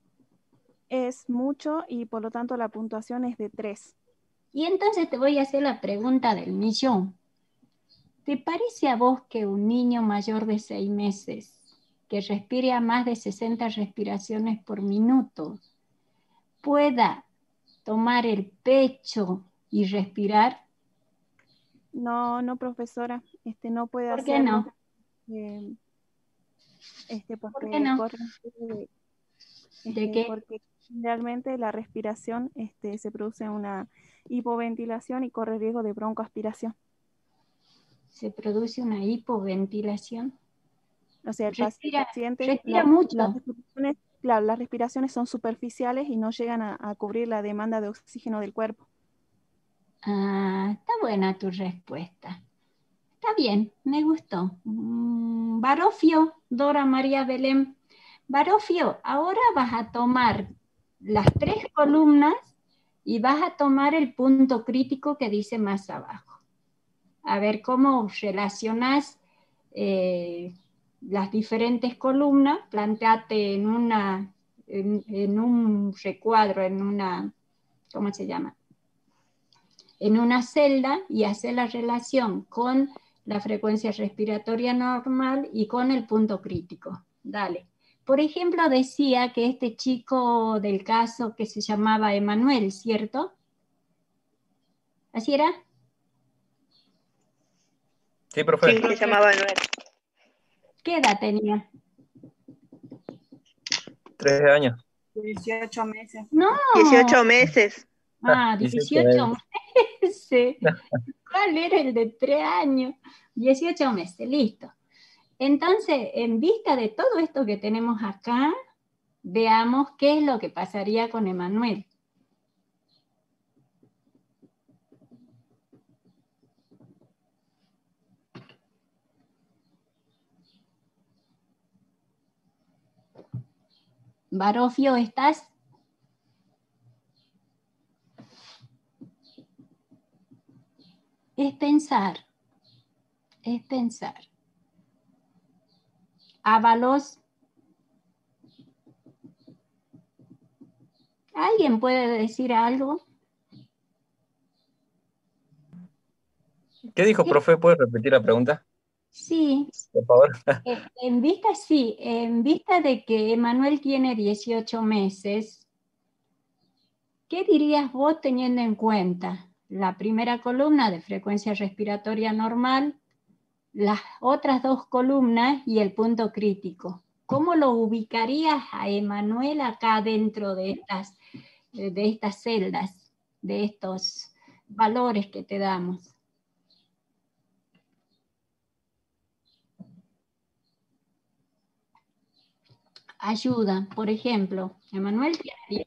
Es mucho y por lo tanto la puntuación es de tres. Y entonces te voy a hacer la pregunta del millón. ¿Te parece a vos que un niño mayor de seis meses que respire a más de sesenta respiraciones por minuto pueda tomar el pecho y respirar? No, no, profesora, este, no puede ¿Por qué hacerlo. no? Eh, este, ¿Por porque qué no? corre un riesgo de, este, ¿De qué? porque realmente la respiración este, se produce una hipoventilación y corre riesgo de broncoaspiración. ¿Se produce una hipoventilación? O sea, el Respira, paciente, respira la- mucho. las respiraciones, claro, las respiraciones son superficiales y no llegan a, a cubrir la demanda de oxígeno del cuerpo. Ah, está buena tu respuesta. Está bien, me gustó. Mm, Barofio, Dora María Belén. Barofio, ahora vas a tomar las tres columnas y vas a tomar el punto crítico que dice más abajo. A ver cómo relacionas eh, las diferentes columnas, planteate en, una, en, en un recuadro, en una, ¿cómo se llama? En una celda, y hacer la relación con la frecuencia respiratoria normal y con el punto crítico. Dale. Por ejemplo, decía que este chico del caso que se llamaba Emanuel, ¿cierto? ¿Así era? Sí, profe. Sí, se llamaba Manuel. ¿Qué edad tenía? Tres años. dieciocho meses. No. dieciocho meses. Ah, dieciocho dieciocho meses. ¿Cuál era el de tres años? dieciocho meses, listo. Entonces, en vista de todo esto que tenemos acá, veamos qué es lo que pasaría con Emanuel. Barofio, ¿estás? Es pensar, es pensar. Ábalos. ¿Alguien puede decir algo? ¿Qué dijo, profe? ¿Puede repetir la pregunta? Sí. Por favor. Eh, En vista, sí, en vista de que Emanuel tiene dieciocho meses, ¿qué dirías vos teniendo en cuenta la primera columna de frecuencia respiratoria normal, las otras dos columnas y el punto crítico? ¿Cómo lo ubicarías a Emanuel acá dentro de estas, de estas celdas, de estos valores que te damos? Ayuda, por ejemplo, Emanuel tiene diez.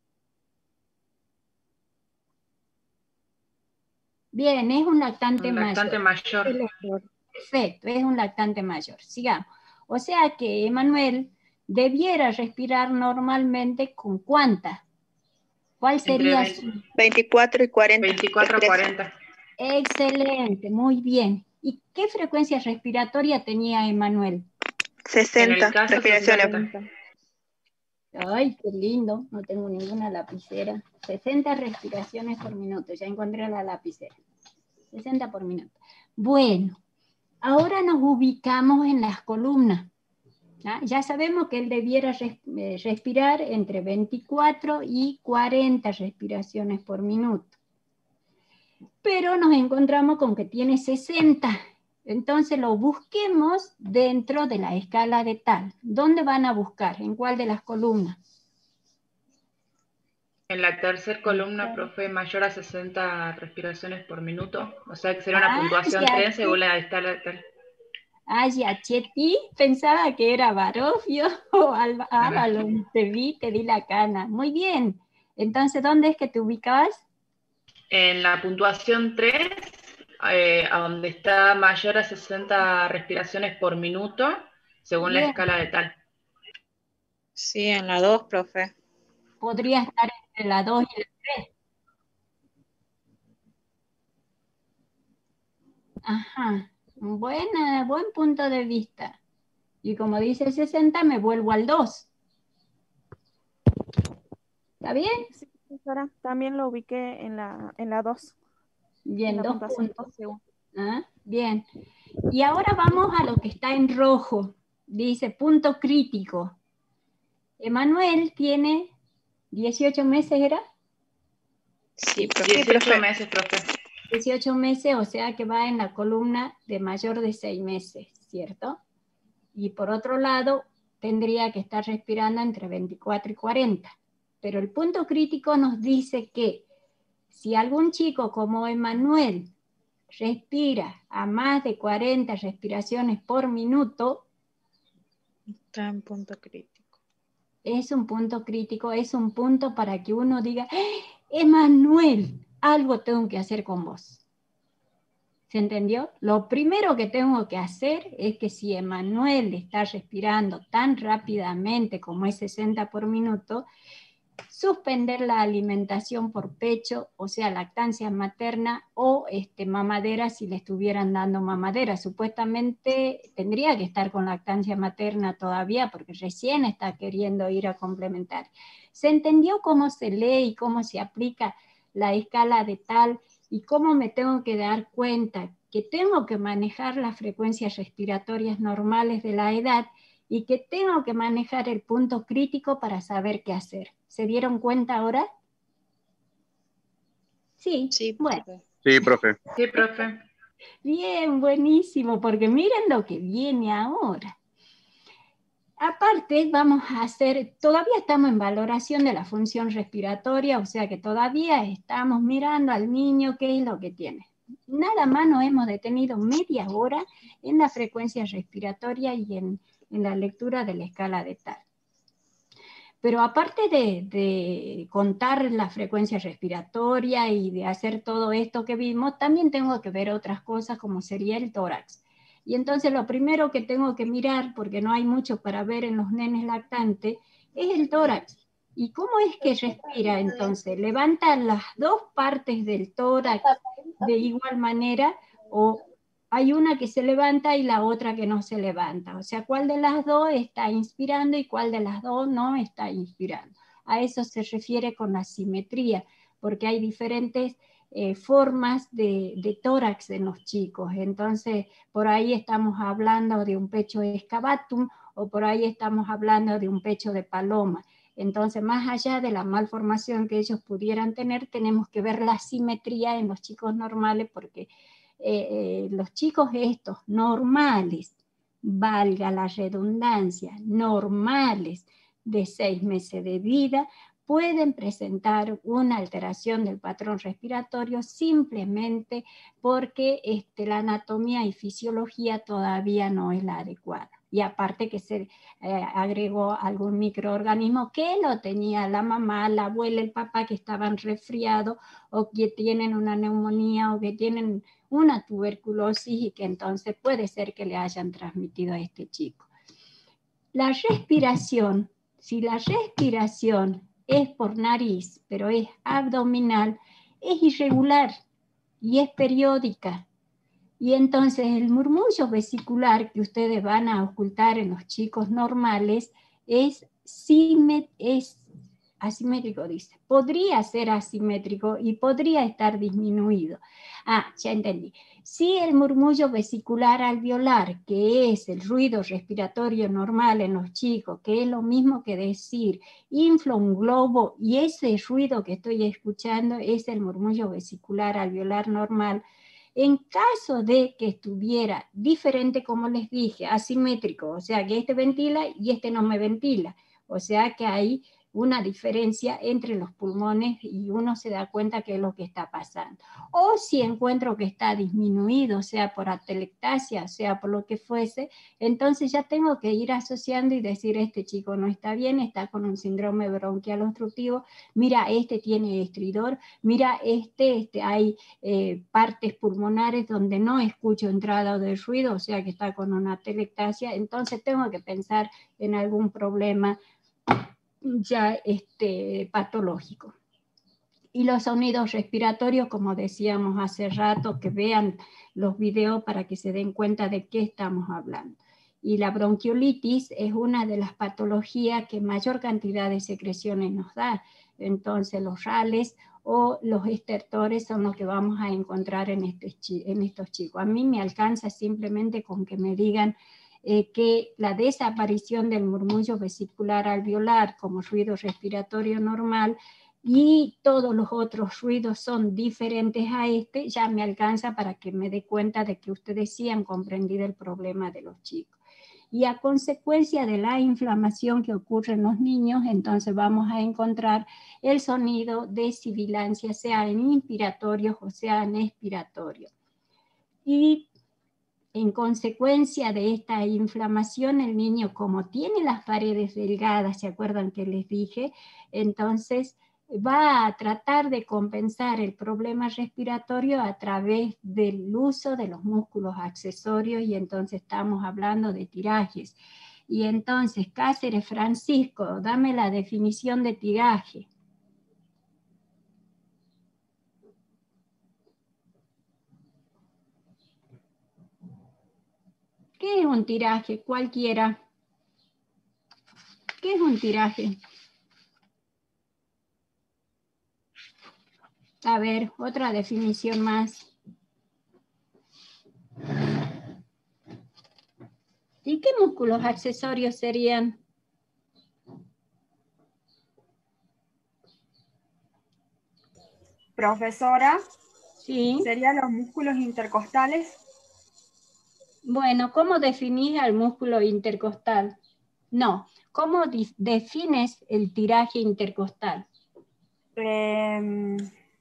Bien, es un lactante, Un lactante mayor. mayor. Perfecto, es un lactante mayor. Sigamos. O sea que Emanuel debiera respirar normalmente con ¿cuántas? ¿Cuál sería Entre su? veinticuatro y cuarenta. veinticuatro a cuarenta. Excelente, muy bien. ¿Y qué frecuencia respiratoria tenía Emanuel? sesenta En el caso, respiraciones. sesenta. Ay, qué lindo, no tengo ninguna lapicera. sesenta respiraciones por minuto, ya encontré la lapicera. sesenta por minuto. Bueno, ahora nos ubicamos en las columnas. ¿Ah? Ya sabemos que él debiera res, eh, respirar entre veinticuatro y cuarenta respiraciones por minuto. Pero nos encontramos con que tiene sesenta. Entonces lo busquemos dentro de la escala de tal. ¿Dónde van a buscar? ¿En cuál de las columnas? En la tercera columna, profe, mayor a sesenta respiraciones por minuto. O sea que será una Ah, puntuación ya tres sé. según la escala de tal. Ah, ya, Chetí, pensaba que era Barofio o Alba- Ávalo. Te vi, te di la cana. Muy bien. Entonces, ¿dónde es que te ubicabas? En la puntuación tres, eh, a donde está mayor a sesenta respiraciones por minuto, según la Bien. escala de tal. Sí, en la dos, profe. Podría estar entre la dos y la tres. Ajá. Buena, buen punto de vista. Y como dice sesenta, me vuelvo al dos. ¿Está bien? Sí, profesora, también lo ubiqué en la, en la dos. Bien, la dos puntuación puntos. dos según. Ah, bien. Y ahora vamos a lo que está en rojo. Dice punto crítico. Emanuel tiene dieciocho meses, ¿era? Sí, profe. dieciocho meses, profe. dieciocho meses, o sea que va en la columna de mayor de seis meses, ¿cierto? Y por otro lado, tendría que estar respirando entre veinticuatro y cuarenta. Pero el punto crítico nos dice que si algún chico como Emanuel respira a más de cuarenta respiraciones por minuto, Está en punto crítico. es un punto crítico, es un punto para que uno diga, ¡Eh, Emanuel, algo tengo que hacer con vos! ¿Se entendió? Lo primero que tengo que hacer es que si Emanuel está respirando tan rápidamente como es sesenta por minuto, suspender la alimentación por pecho, o sea, lactancia materna o este, mamadera si le estuvieran dando mamadera. Supuestamente tendría que estar con lactancia materna todavía porque recién está queriendo ir a complementar. ¿Se entendió cómo se lee y cómo se aplica la escala de tal y cómo me tengo que dar cuenta que tengo que manejar las frecuencias respiratorias normales de la edad y que tengo que manejar el punto crítico para saber qué hacer? ¿Se dieron cuenta ahora? Sí, Sí, bueno. Sí, profe. Sí, profe. Bien, buenísimo, porque miren lo que viene ahora. Aparte, vamos a hacer, todavía estamos en valoración de la función respiratoria, o sea que todavía estamos mirando al niño qué es lo que tiene. Nada más nos hemos detenido media hora en la frecuencia respiratoria y en, en la lectura de la escala de tal. Pero aparte de, de contar la frecuencia respiratoria y de hacer todo esto que vimos, también tengo que ver otras cosas como sería el tórax. Y entonces lo primero que tengo que mirar, porque no hay mucho para ver en los nenes lactantes, es el tórax. ¿Y cómo es que respira entonces? ¿Levanta las dos partes del tórax de igual manera o hay una que se levanta y la otra que no se levanta? O sea, ¿cuál de las dos está inspirando y cuál de las dos no está inspirando? A eso se refiere con la simetría, porque hay diferentes eh, formas de, de tórax en los chicos. Entonces, por ahí estamos hablando de un pecho excavatum o por ahí estamos hablando de un pecho de paloma. Entonces, más allá de la malformación que ellos pudieran tener, tenemos que ver la simetría en los chicos normales, porque eh, eh, los chicos estos normales, valga la redundancia, normales de seis meses de vida, pueden presentar una alteración del patrón respiratorio simplemente porque este, la anatomía y fisiología todavía no es la adecuada. Y aparte que se eh, agregó algún microorganismo que lo tenía la mamá, la abuela, el papá, que estaban resfriados o que tienen una neumonía o que tienen una tuberculosis y que entonces puede ser que le hayan transmitido a este chico. La respiración, si la respiración es por nariz, pero es abdominal, es irregular y es periódica. Y entonces el murmullo vesicular que ustedes van a ocultar en los chicos normales es, es asimétrico, dice. Podría ser asimétrico y podría estar disminuido. Ah, ya entendí. Si el murmullo vesicular alveolar, que es el ruido respiratorio normal en los chicos, que es lo mismo que decir inflo un globo, y ese ruido que estoy escuchando es el murmullo vesicular alveolar normal, en caso de que estuviera diferente, como les dije, asimétrico, o sea que este ventila y este no me ventila, o sea que hay una diferencia entre los pulmones y uno se da cuenta qué es lo que está pasando. O si encuentro que está disminuido, sea por atelectasia, sea por lo que fuese, entonces ya tengo que ir asociando y decir, este chico no está bien, está con un síndrome bronquial obstructivo, mira, este tiene estridor, mira, este, este hay eh, partes pulmonares donde no escucho entrada de ruido, o sea que está con una atelectasia, entonces tengo que pensar en algún problema ya este, patológico. Y los sonidos respiratorios, como decíamos hace rato, que vean los videos para que se den cuenta de qué estamos hablando. Y la bronquiolitis es una de las patologías que mayor cantidad de secreciones nos da. Entonces los rales o los estertores son los que vamos a encontrar en, este, en estos chicos. A mí me alcanza simplemente con que me digan Eh, que la desaparición del murmullo vesicular alveolar como ruido respiratorio normal y todos los otros ruidos son diferentes a este, ya me alcanza para que me dé cuenta de que ustedes sí han comprendido el problema de los chicos. Y a consecuencia de la inflamación que ocurre en los niños, entonces vamos a encontrar el sonido de sibilancia, sea en inspiratorios o sea en expiratorios. Y en consecuencia de esta inflamación, el niño, como tiene las paredes delgadas, ¿se acuerdan que les dije? Entonces va a tratar de compensar el problema respiratorio a través del uso de los músculos accesorios, y entonces estamos hablando de tirajes. Y entonces, Cáceres Francisco, dame la definición de tiraje. ¿Qué es un tiraje? Cualquiera. ¿Qué es un tiraje? A ver, otra definición más. ¿Y qué músculos accesorios serían? Profesora, sí. ¿Serían los músculos intercostales? Bueno, ¿cómo definís al músculo intercostal? No, ¿cómo defines el tiraje intercostal? Eh...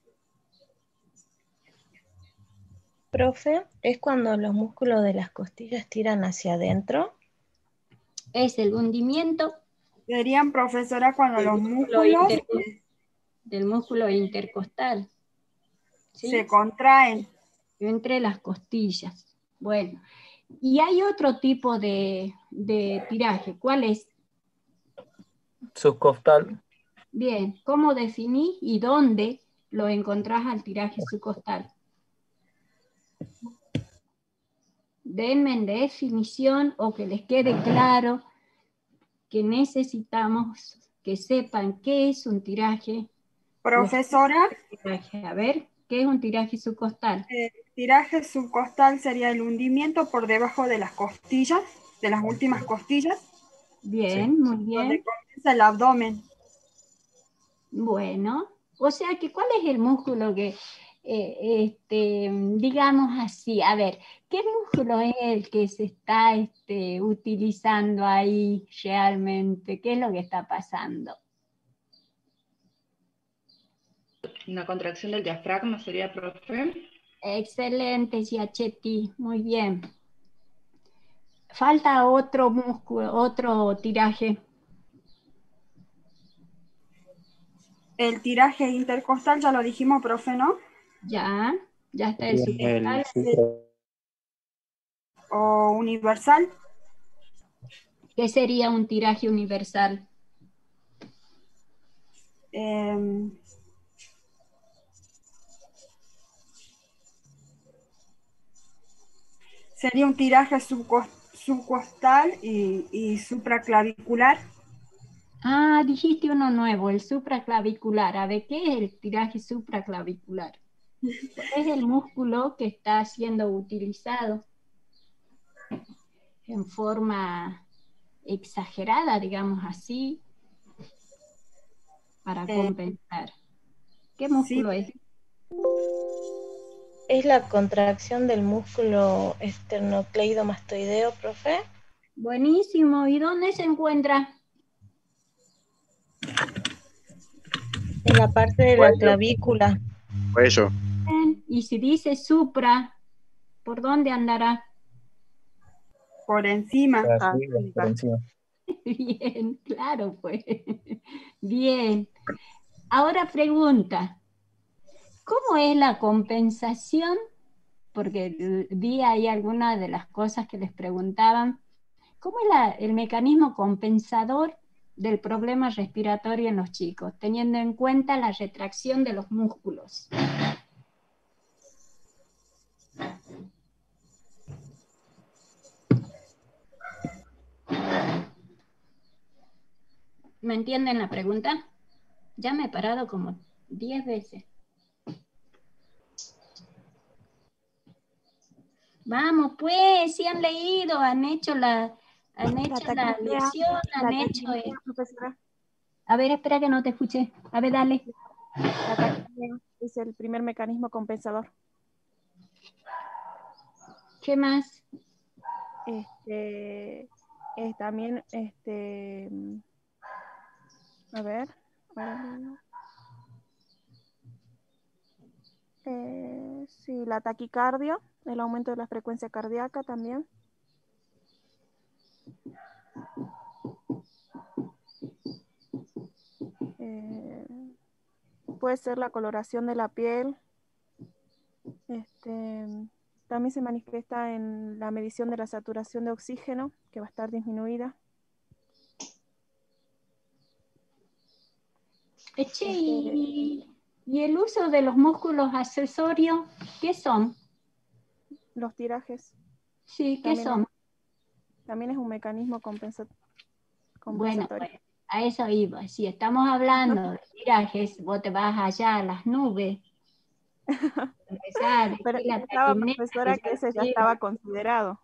Profe, ¿es cuando los músculos de las costillas tiran hacia adentro? Es el hundimiento. Serían, profesora, cuando los músculo músculos inter... del músculo intercostal, ¿sí? Se contraen entre las costillas. Bueno, y hay otro tipo de, de tiraje. ¿Cuál es? Subcostal. Bien, ¿cómo definís y dónde lo encontrás al tiraje subcostal? Denme en definición o que les quede claro que necesitamos que sepan qué es un tiraje. Profesora. Tiraje. A ver. ¿Qué es un tiraje subcostal? El tiraje subcostal sería el hundimiento por debajo de las costillas, de las últimas costillas. Bien, muy bien. Donde comienza el abdomen. Bueno, o sea que ¿cuál es el músculo que, eh, este, digamos así, a ver, ¿qué músculo es el que se está este, utilizando ahí realmente? ¿Qué es lo que está pasando? Una contracción del diafragma sería, profe. Excelente, Giachetti, muy bien. Falta otro músculo, otro tiraje. El tiraje intercostal, ya lo dijimos, profe, ¿no? Ya, ya está el subcostal. O universal. ¿Qué sería un tiraje universal? Eh, sería un tiraje subcos- subcostal y, y supraclavicular. Ah, dijiste uno nuevo, el supraclavicular. A ver, ¿qué es el tiraje supraclavicular? Es el músculo que está siendo utilizado en forma exagerada, digamos así, para Eh, compensar. ¿Qué músculo sí. es? ¿Es la contracción del músculo esternocleidomastoideo, profe? Buenísimo. ¿Y dónde se encuentra? En la parte de la clavícula. Cuello. Bien. Y si dice supra, ¿por dónde andará? Por encima. Arriba, por encima. Bien, claro, pues. Bien. Ahora pregunta, ¿cómo es la compensación? Porque vi ahí algunas de las cosas que les preguntaban. ¿Cómo es la- el mecanismo compensador del problema respiratorio en los chicos, teniendo en cuenta la retracción de los músculos? ¿Me entienden la pregunta? Ya me he parado como diez veces. Vamos, pues, si han leído, han hecho la, han hecho la, taquipnea, lección, han la hecho... taquipnea, eh, profesora. A ver, espera que no te escuché. A ver, dale. La taquipnea es el primer mecanismo compensador. ¿Qué más? Este, es también, este, a ver, ahora mismo. Eh, sí, la taquicardia, el aumento de la frecuencia cardíaca también. Eh, puede ser la coloración de la piel. Este, también se manifiesta en la medición de la saturación de oxígeno, que va a estar disminuida. Che, y, y el uso de los músculos accesorios, ¿qué son? Los tirajes. Sí, ¿qué También son? Es, también es un mecanismo compensa- Bueno, compensatorio. pues, a eso iba. Si estamos hablando de tirajes, vos te vas allá a las nubes. Empezar a Pero decir la estaba taquipnea, profesora que ese ya sí. estaba considerado.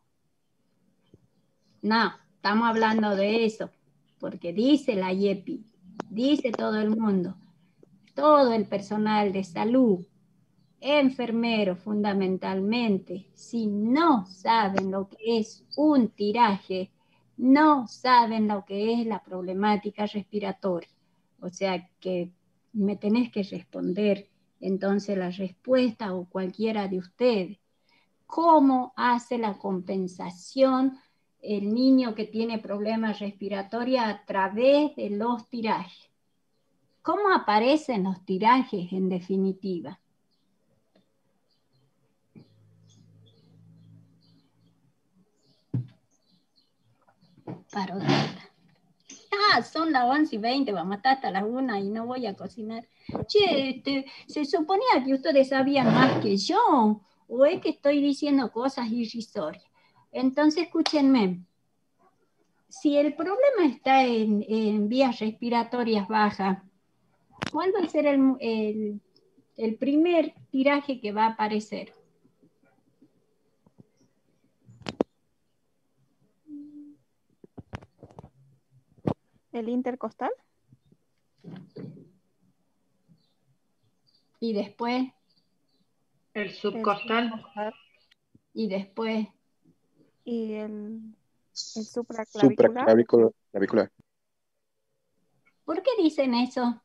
No, estamos hablando de eso, porque dice la I E P I, dice todo el mundo, todo el personal de salud, enfermeros fundamentalmente, si no saben lo que es un tiraje, no saben lo que es la problemática respiratoria. O sea que me tenés que responder entonces la respuesta o cualquiera de ustedes. ¿Cómo hace la compensación el niño que tiene problemas respiratorios a través de los tirajes? ¿Cómo aparecen los tirajes en definitiva? Paro de hablar. Ah, son las once y veinte, vamos a estar hasta las una y no voy a cocinar. Che, este, se suponía que ustedes sabían más que yo, o es que estoy diciendo cosas irrisorias. Entonces, escúchenme. Si el problema está en, en vías respiratorias bajas, ¿cuál va a ser el, el, El primer tiraje que va a aparecer. ¿El intercostal? Y después. El subcostal. El subcostal. Y después. Y el, el supraclavicular. Supraclavicular. clavicular. ¿Por qué dicen eso?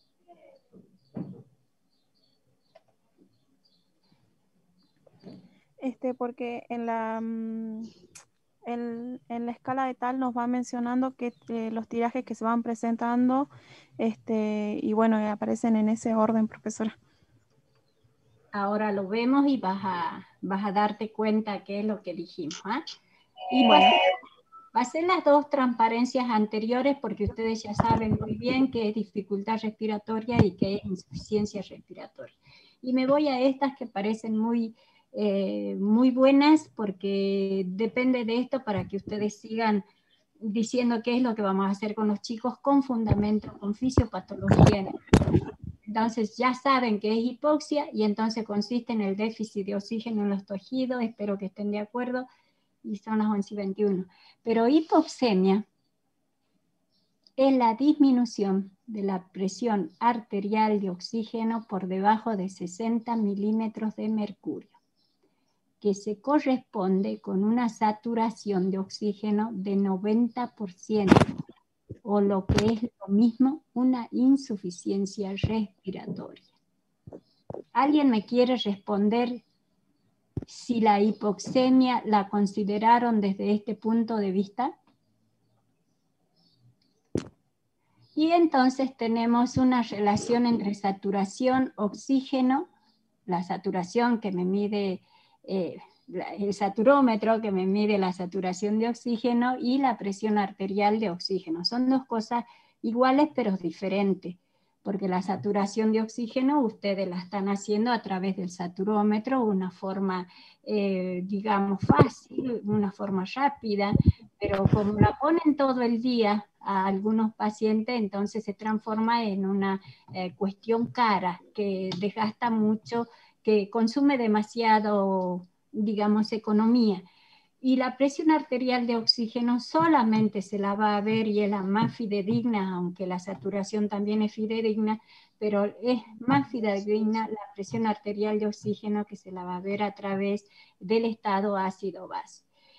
Este, porque en la, mm, en, en la escala de tal nos va mencionando que eh, los tirajes que se van presentando, este, y bueno, aparecen en ese orden, profesora. Ahora lo vemos y vas a, vas a darte cuenta qué es lo que dijimos. ¿eh? Y Bueno. pasé las dos transparencias anteriores porque ustedes ya saben muy bien qué es dificultad respiratoria y qué es insuficiencia respiratoria. Y me voy a estas que parecen muy, eh, muy buenas porque depende de esto para que ustedes sigan diciendo qué es lo que vamos a hacer con los chicos con fundamento, con fisiopatología. Entonces ya saben que es hipoxia y entonces consiste en el déficit de oxígeno en los tejidos, espero que estén de acuerdo, y son las once y veintiuno. Pero hipoxemia es la disminución de la presión arterial de oxígeno por debajo de sesenta milímetros de mercurio, que se corresponde con una saturación de oxígeno de noventa por ciento, o lo que es lo mismo, una insuficiencia respiratoria. ¿Alguien me quiere responder si la hipoxemia la consideraron desde este punto de vista? Y entonces tenemos una relación entre saturación, oxígeno, la saturación que me mide, eh, el saturómetro que me mide la saturación de oxígeno y la presión arterial de oxígeno. Son dos cosas iguales pero diferentes, porque la saturación de oxígeno ustedes la están haciendo a través del saturómetro, una forma, eh, digamos, fácil, una forma rápida, pero como la ponen todo el día a algunos pacientes, entonces se transforma en una eh, cuestión cara, que desgasta mucho, que consume demasiado, digamos, economía. Y la presión arterial de oxígeno solamente se la va a ver y es la más fidedigna, aunque la saturación también es fidedigna, pero es más fidedigna la presión arterial de oxígeno que se la va a ver a través del estado ácido-base.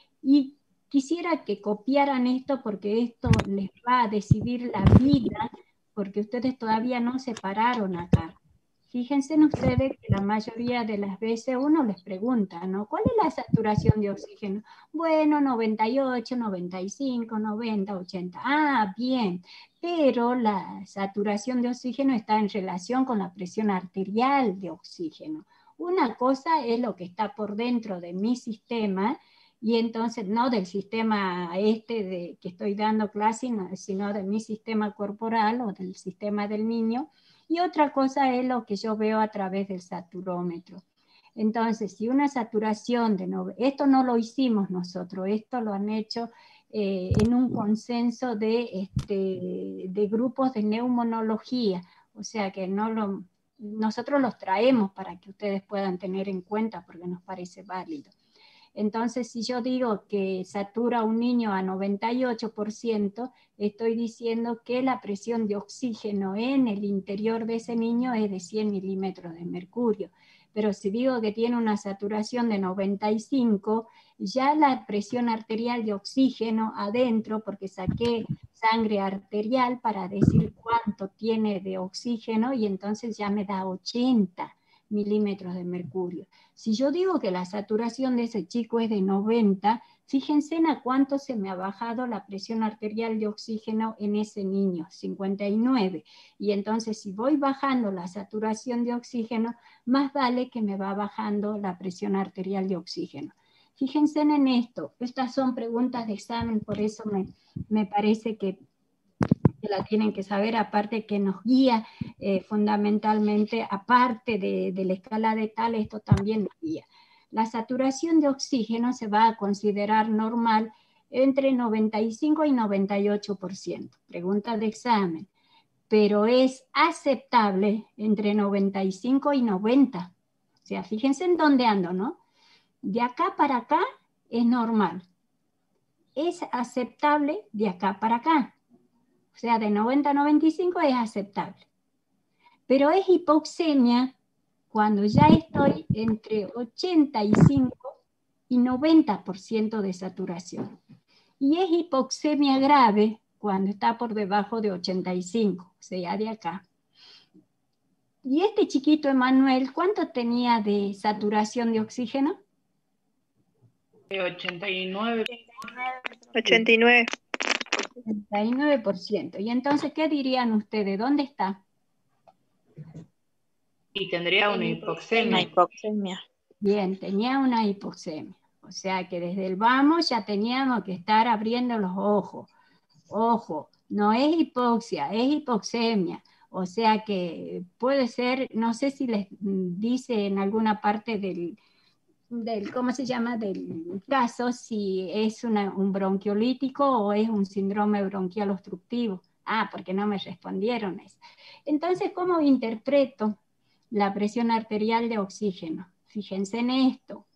Y quisiera que copiaran esto porque esto les va a decidir la vida, porque ustedes todavía no se pararon acá. Fíjense en ustedes que la mayoría de las veces uno les pregunta, ¿no? ¿Cuál es la saturación de oxígeno? Bueno, noventa y ocho, noventa y cinco, noventa, ochenta. Ah, bien, pero la saturación de oxígeno está en relación con la presión arterial de oxígeno. Una cosa es lo que está por dentro de mi sistema, y entonces no del sistema este de, que estoy dando clase, sino de mi sistema corporal o del sistema del niño, y otra cosa es lo que yo veo a través del saturómetro. Entonces, si una saturación de... No, esto no lo hicimos nosotros, esto lo han hecho eh, en un consenso de, este, de grupos de neumonología, o sea que no lo, nosotros los traemos para que ustedes puedan tener en cuenta porque nos parece válido. Entonces, si yo digo que satura a un niño a noventa y ocho por ciento, estoy diciendo que la presión de oxígeno en el interior de ese niño es de cien milímetros de mercurio. Pero si digo que tiene una saturación de noventa y cinco, ya la presión arterial de oxígeno adentro, porque saqué sangre arterial para decir cuánto tiene de oxígeno, y entonces ya me da ochenta milímetros de mercurio. Si yo digo que la saturación de ese chico es de noventa, fíjense en a cuánto se me ha bajado la presión arterial de oxígeno en ese niño, cincuenta y nueve. Y entonces si voy bajando la saturación de oxígeno, más vale que me va bajando la presión arterial de oxígeno. Fíjense en esto, estas son preguntas de examen, por eso me, me parece que que la tienen que saber, aparte que nos guía eh, fundamentalmente, aparte de, de la escala de tal, esto también nos guía. La saturación de oxígeno se va a considerar normal entre noventa y cinco y noventa y ocho por ciento. Pregunta de examen. pero es aceptable entre noventa y cinco y noventa. O sea, fíjense en dónde ando, ¿no? De acá para acá es normal. Es aceptable de acá para acá. O sea, de noventa a noventa y cinco es aceptable. Pero es hipoxemia cuando ya estoy entre ochenta y cinco y noventa por ciento de saturación. Y es hipoxemia grave cuando está por debajo de ochenta y cinco, o sea, de acá. Y este chiquito Emanuel, ¿cuánto tenía de saturación de oxígeno? ochenta y nueve. ochenta y nueve. ochenta y nueve por ciento. Y entonces, ¿qué dirían ustedes? ¿Dónde está? Y tendría una hipoxemia. Una hipoxemia. Bien, tenía una hipoxemia. O sea que desde el vamos ya teníamos que estar abriendo los ojos. Ojo, no es hipoxia, es hipoxemia. O sea que puede ser, no sé si les dice en alguna parte del, del ¿cómo se llama?, del caso, si es una, un bronquiolítico o es un síndrome bronquial obstructivo. Ah, porque no me respondieron eso. Entonces, ¿cómo interpreto la presión arterial de oxígeno? Fíjense en esto.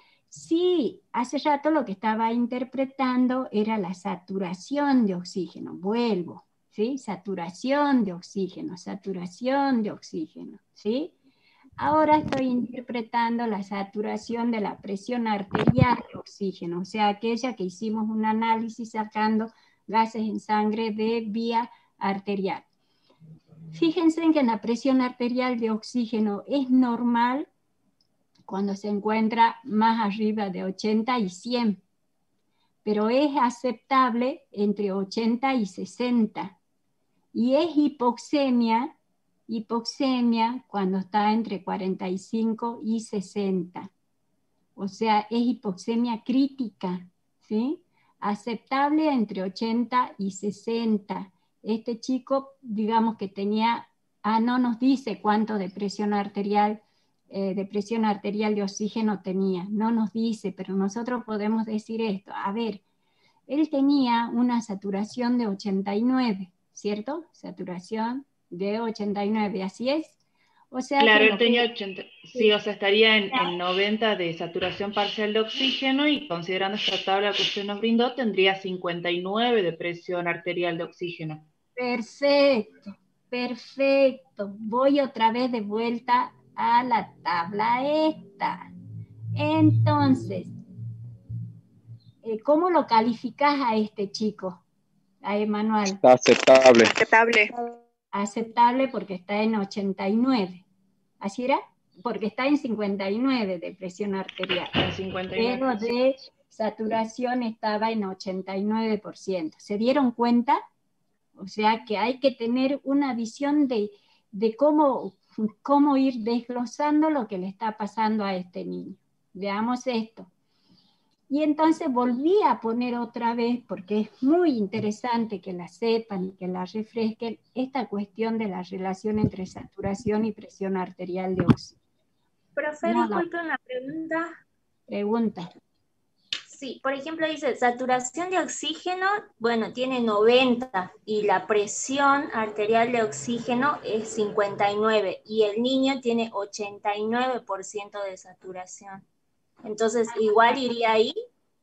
Sí, hace rato lo que estaba interpretando era la saturación de oxígeno. Vuelvo, ¿sí? Saturación de oxígeno, saturación de oxígeno, ¿sí? Ahora estoy interpretando la saturación de la presión arterial de oxígeno, o sea, aquella que hicimos un análisis sacando gases en sangre de vía arterial. Fíjense en que la presión arterial de oxígeno es normal cuando se encuentra más arriba de ochenta y cien, pero es aceptable entre ochenta y sesenta, y es hipoxemia, hipoxemia cuando está entre cuarenta y cinco y sesenta, o sea, es hipoxemia crítica, ¿sí? Aceptable entre ochenta y sesenta. Este chico, digamos que tenía, ah, no nos dice cuánto de presión arterial Eh, de presión arterial de oxígeno tenía, no nos dice, pero nosotros podemos decir esto. A ver, él tenía una saturación de ochenta y nueve, ¿cierto? Saturación de ochenta y nueve, ¿así es? O sea, claro, que él tenía ochenta, sí, o sea, estaría en, en noventa de saturación parcial de oxígeno y considerando esta tabla que usted nos brindó, tendría cincuenta y nueve de presión arterial de oxígeno. Perfecto, perfecto. Voy otra vez de vuelta a la tabla esta. Entonces, ¿cómo lo calificas a este chico? A Emanuel. Está aceptable. Aceptable. Aceptable porque está en ochenta y nueve. ¿Así era? Porque está en cincuenta y nueve de presión arterial. En cincuenta y nueve. Pero de saturación estaba en ochenta y nueve por ciento. ¿Se dieron cuenta? O sea que hay que tener una visión de, de cómo, cómo ir desglosando lo que le está pasando a este niño. Veamos esto. Y entonces volví a poner otra vez, porque es muy interesante que la sepan y que la refresquen, esta cuestión de la relación entre saturación y presión arterial de oxígeno. Profe, No, disculpe una pregunta. Pregunta. Sí, por ejemplo dice, saturación de oxígeno, bueno, tiene noventa y la presión arterial de oxígeno es cincuenta y nueve y el niño tiene ochenta y nueve por ciento de saturación. Entonces, ¿igual iría ahí?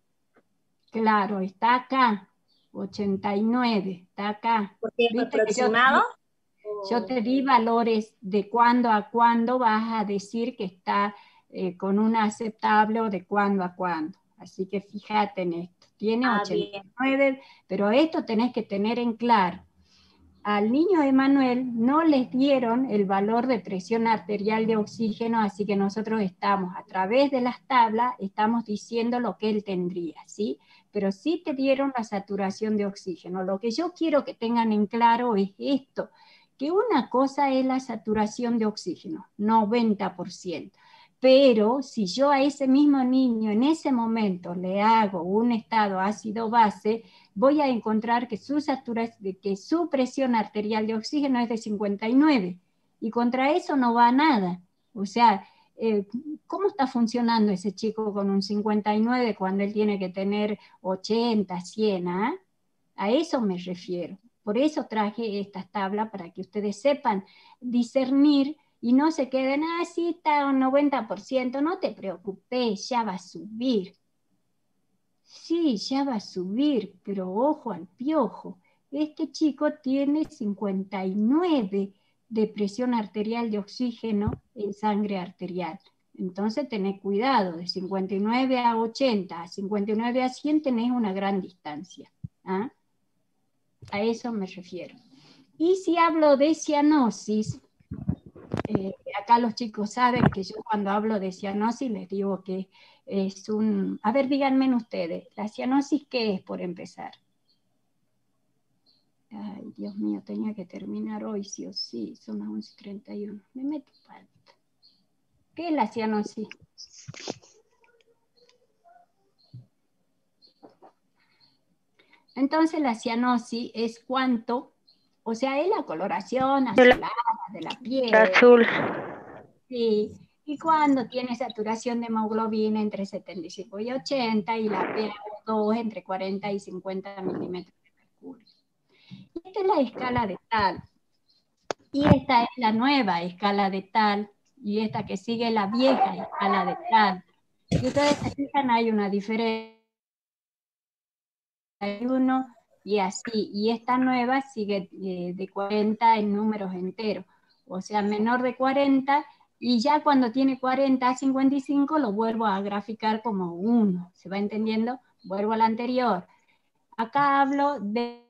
Claro, está acá, ochenta y nueve, está acá. ¿Porque es aproximado? Yo te di valores de cuándo a cuándo vas a decir que está eh, con una aceptable o de cuándo a cuándo. Así que fíjate en esto. Tiene ah, ochenta y nueve, bien. Pero esto tenés que tener en claro. Al niño Emanuel no les dieron el valor de presión arterial de oxígeno, así que nosotros estamos, a través de las tablas, estamos diciendo lo que él tendría, ¿sí? Pero sí te dieron la saturación de oxígeno. Lo que yo quiero que tengan en claro es esto, que una cosa es la saturación de oxígeno, noventa por ciento. Pero si yo a ese mismo niño en ese momento le hago un estado ácido-base, voy a encontrar que su, saturación, que su presión arterial de oxígeno es de cincuenta y nueve. Y contra eso no va nada. O sea, eh, ¿cómo está funcionando ese chico con un cincuenta y nueve cuando él tiene que tener ochenta, cien? ¿Ah? A eso me refiero. Por eso traje estas tablas para que ustedes sepan discernir y no se queden, ah, sí, está un noventa por ciento, no te preocupes, ya va a subir. Sí, ya va a subir, pero ojo al piojo. Este chico tiene cincuenta y nueve de presión arterial de oxígeno en sangre arterial. Entonces tened cuidado, de cincuenta y nueve a ochenta, a cincuenta y nueve a cien tenés una gran distancia. ¿Ah? A eso me refiero. Y si hablo de cianosis, eh, acá los chicos saben que yo cuando hablo de cianosis les digo que es un... A ver, díganme ustedes, ¿la cianosis qué es por empezar? Ay, Dios mío, tenía que terminar hoy, sí o sí, son las once y treinta y uno. Me meto falta. ¿Qué es la cianosis? Entonces la cianosis es cuánto, o sea, es la coloración azulada de la piel. Azul. Sí, y cuando tiene saturación de hemoglobina entre setenta y cinco y ochenta y la P A dos entre cuarenta y cincuenta milímetros de mercurio. Esta es la escala de Tal. Y esta es la nueva escala de Tal. Y esta que sigue la vieja escala de Tal. Si ustedes se fijan, hay una diferencia. Uno y así. Y esta nueva sigue eh, de cuarenta en números enteros. O sea, menor de cuarenta. Y ya cuando tiene cuarenta a cincuenta y cinco lo vuelvo a graficar como uno. ¿Se va entendiendo? Vuelvo al anterior. Acá hablo de...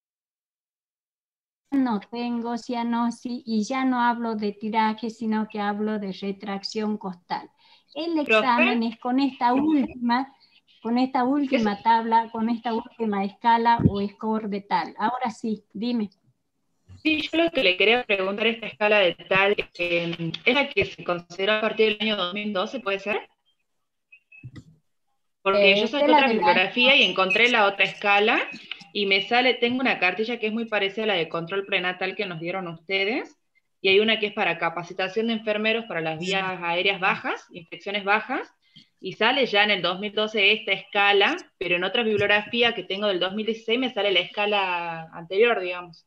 No tengo cianosis y ya no hablo de tiraje, sino que hablo de retracción costal. El examen ¿Profe? es con esta última, con esta última tabla, con esta última escala o score de Tal. Ahora sí, dime. Sí, yo lo que le quería preguntar esta escala de Tal, eh, ¿es la que se consideró a partir del año dos mil doce, puede ser? Porque eh, yo saqué otra bibliografía y encontré la otra escala y me sale, tengo una cartilla que es muy parecida a la de control prenatal que nos dieron ustedes, y hay una que es para capacitación de enfermeros para las vías aéreas bajas, infecciones bajas, y sale ya en el dos mil doce esta escala, pero en otra bibliografía que tengo del dos mil dieciséis me sale la escala anterior, digamos.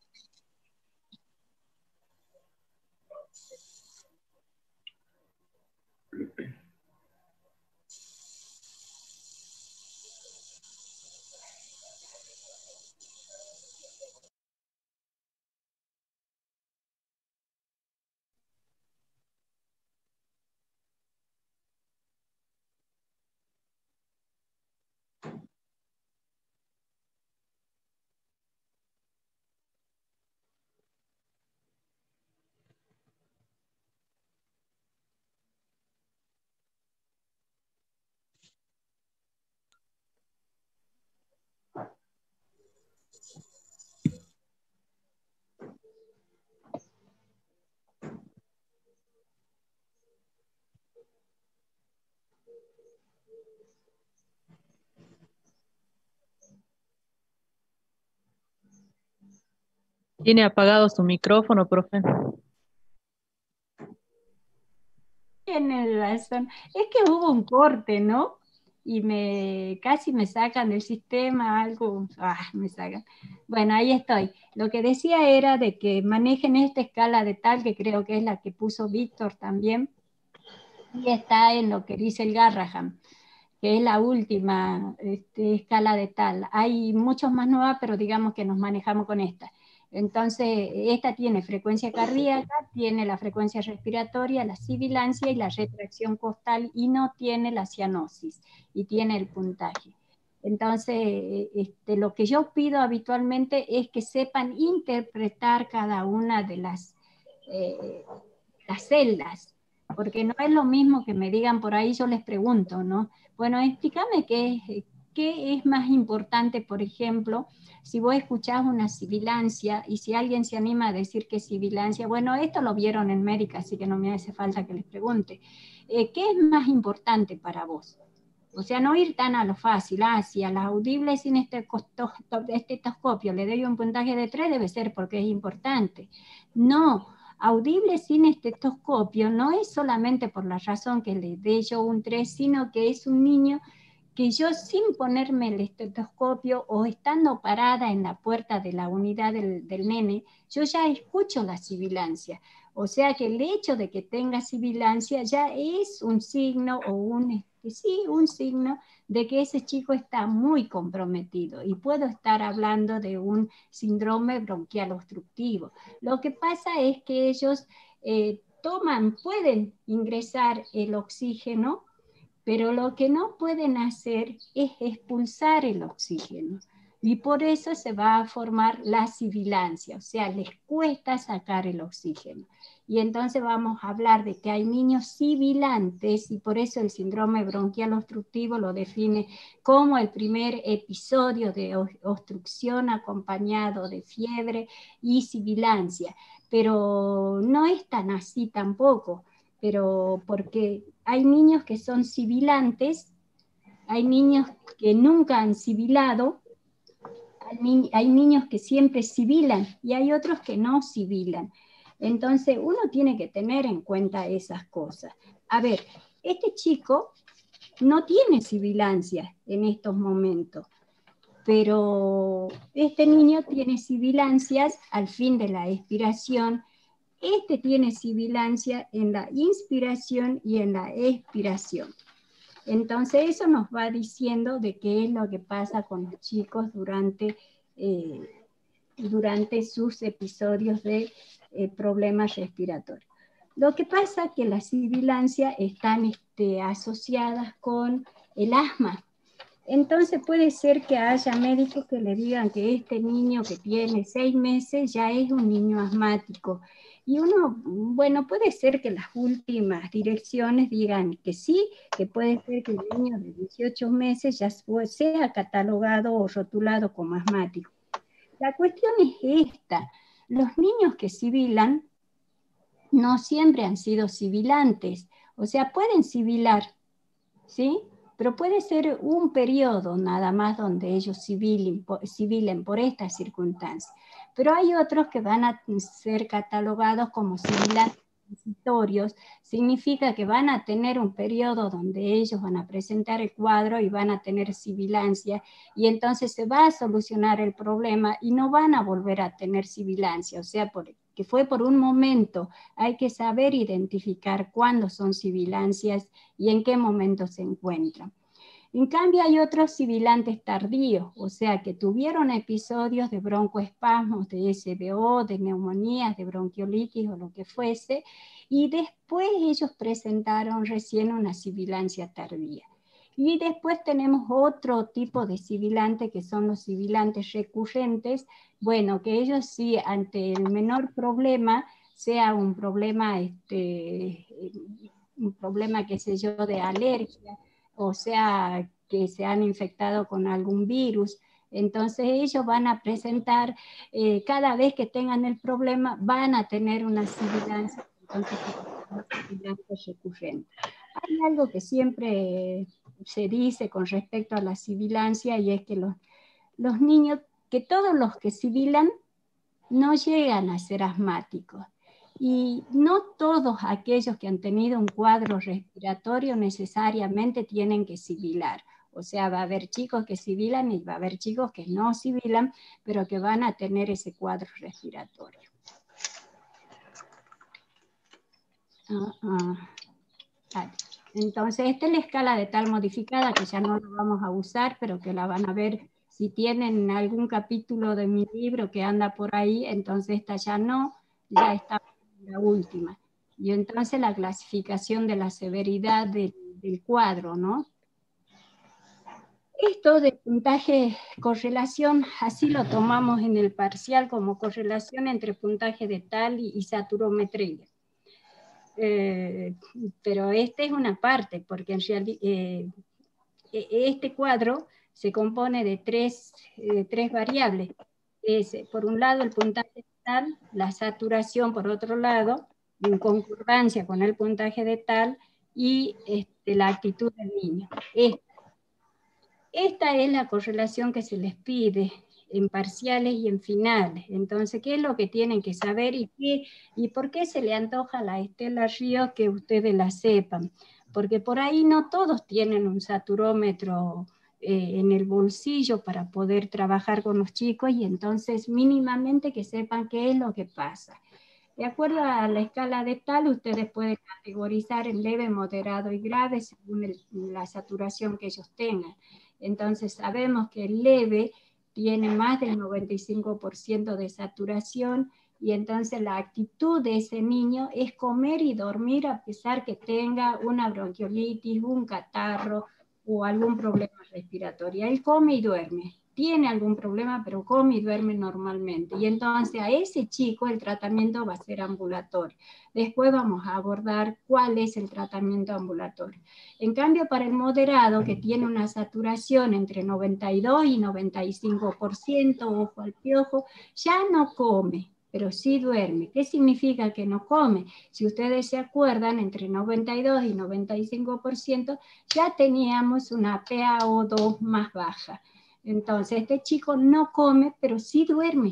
Tiene apagado su micrófono, profe. Tiene razón. Es que hubo un corte, ¿no? Y me casi me sacan del sistema, algo, ah, me sacan. Bueno, ahí estoy. Lo que decía era de que manejen esta escala de Tal, que creo que es la que puso Víctor también, y está en lo que dice el Garraham, que es la última este, escala de Tal. Hay muchos más nuevas, pero digamos que nos manejamos con esta. Entonces, esta tiene frecuencia cardíaca, tiene la frecuencia respiratoria, la sibilancia y la retracción costal, y no tiene la cianosis, y tiene el puntaje. Entonces, este, lo que yo pido habitualmente es que sepan interpretar cada una de las, eh, las celdas, porque no es lo mismo que me digan por ahí, yo les pregunto, ¿no? Bueno, explícame qué, qué es más importante, por ejemplo, si vos escuchás una sibilancia, y si alguien se anima a decir que es sibilancia, bueno, esto lo vieron en médica, así que no me hace falta que les pregunte, eh, ¿qué es más importante para vos? O sea, no ir tan a lo fácil, ah, si a las audibles sin estetoscopio le doy un puntaje de tres, debe ser porque es importante. No, audible sin estetoscopio no es solamente por la razón que le dé yo un tres, sino que es un niño que yo sin ponerme el estetoscopio o estando parada en la puerta de la unidad del, del nene, yo ya escucho la sibilancia. O sea que el hecho de que tenga sibilancia ya es un signo o un, sí, un signo de que ese chico está muy comprometido y puedo estar hablando de un síndrome bronquial obstructivo. Lo que pasa es que ellos eh, toman, pueden ingresar el oxígeno, pero lo que no pueden hacer es expulsar el oxígeno. Y por eso se va a formar la sibilancia, o sea, les cuesta sacar el oxígeno. Y entonces vamos a hablar de que hay niños sibilantes, y por eso el síndrome bronquial obstructivo lo define como el primer episodio de obstrucción acompañado de fiebre y sibilancia. Pero no es tan así tampoco, pero porque hay niños que son sibilantes, hay niños que nunca han sibilado, hay, ni hay niños que siempre sibilan y hay otros que no sibilan. Entonces uno tiene que tener en cuenta esas cosas. A ver, este chico no tiene sibilancia en estos momentos, pero este niño tiene sibilancias al fin de la expiración. Este tiene sibilancia en la inspiración y en la expiración. Entonces eso nos va diciendo de qué es lo que pasa con los chicos durante, eh, durante sus episodios de eh, problemas respiratorios. Lo que pasa es que las sibilancias están este, asociadas con el asma. Entonces puede ser que haya médicos que le digan que este niño que tiene seis meses ya es un niño asmático. Y uno, bueno, puede ser que las últimas direcciones digan que sí, que puede ser que el niño de dieciocho meses ya sea catalogado o rotulado como asmático. La cuestión es esta: los niños que sibilan no siempre han sido sibilantes, o sea, pueden sibilar, ¿sí? Pero puede ser un periodo nada más donde ellos sibilen, sibilen por estas circunstancias. Pero hay otros que van a ser catalogados como sibilantes transitorios, significa que van a tener un periodo donde ellos van a presentar el cuadro y van a tener sibilancia, y entonces se va a solucionar el problema y no van a volver a tener sibilancia, o sea, por, que fue por un momento. Hay que saber identificar cuándo son sibilancias y en qué momento se encuentran. En cambio hay otros sibilantes tardíos, o sea que tuvieron episodios de broncoespasmos, de S B O, de neumonías, de bronquiolitis o lo que fuese, y después ellos presentaron recién una sibilancia tardía. Y después tenemos otro tipo de sibilante que son los sibilantes recurrentes, bueno, que ellos sí ante el menor problema, sea un problema, este, un problema qué sé yo de alergia, o sea, que se han infectado con algún virus, entonces ellos van a presentar, eh, cada vez que tengan el problema, van a tener una sibilancia, entonces una sibilancia recurrente. Hay algo que siempre se dice con respecto a la sibilancia, y es que los, los niños, que todos los que sibilan no llegan a ser asmáticos. Y no todos aquellos que han tenido un cuadro respiratorio necesariamente tienen que sibilar. O sea, va a haber chicos que sibilan y va a haber chicos que no sibilan, pero que van a tener ese cuadro respiratorio. Uh, uh. Vale. Entonces, esta es la escala de tal modificada, que ya no la vamos a usar, pero que la van a ver si tienen algún capítulo de mi libro que anda por ahí, entonces esta ya no, ya está la última. Y entonces la clasificación de la severidad de, del cuadro, ¿no? Esto de puntaje, correlación, así lo tomamos en el parcial como correlación entre puntaje de tal y, y saturometría. Eh, pero esta es una parte, porque en realidad eh, este cuadro se compone de tres, eh, tres variables. Es, por un lado, el puntaje de tal, la saturación por otro lado, en concordancia con el puntaje de tal, y este, la actitud del niño. Esta, esta es la correlación que se les pide en parciales y en finales. Entonces, ¿qué es lo que tienen que saber y, qué, y por qué se le antoja a la Estela Ríos que ustedes la sepan? porque por ahí no todos tienen un saturómetro eh, en el bolsillo para poder trabajar con los chicos, y entonces mínimamente que sepan qué es lo que pasa. De acuerdo a la escala de tal, ustedes pueden categorizar en leve, moderado y grave según el, la saturación que ellos tengan. Entonces sabemos que el leve tiene más del noventa y cinco por ciento de saturación, y entonces la actitud de ese niño es comer y dormir a pesar que tenga una bronquiolitis, un catarro o algún problema respiratorio. Él come y duerme. Tiene algún problema, pero come y duerme normalmente. Y entonces a ese chico el tratamiento va a ser ambulatorio. Después vamos a abordar cuál es el tratamiento ambulatorio. En cambio, para el moderado, que tiene una saturación entre noventa y dos y noventa y cinco por ciento, ojo al piojo, ya no come, pero sí duerme. ¿Qué significa que no come? Si ustedes se acuerdan, entre noventa y dos y noventa y cinco por ciento ya teníamos una P A O dos más baja. Entonces, este chico no come, pero sí duerme.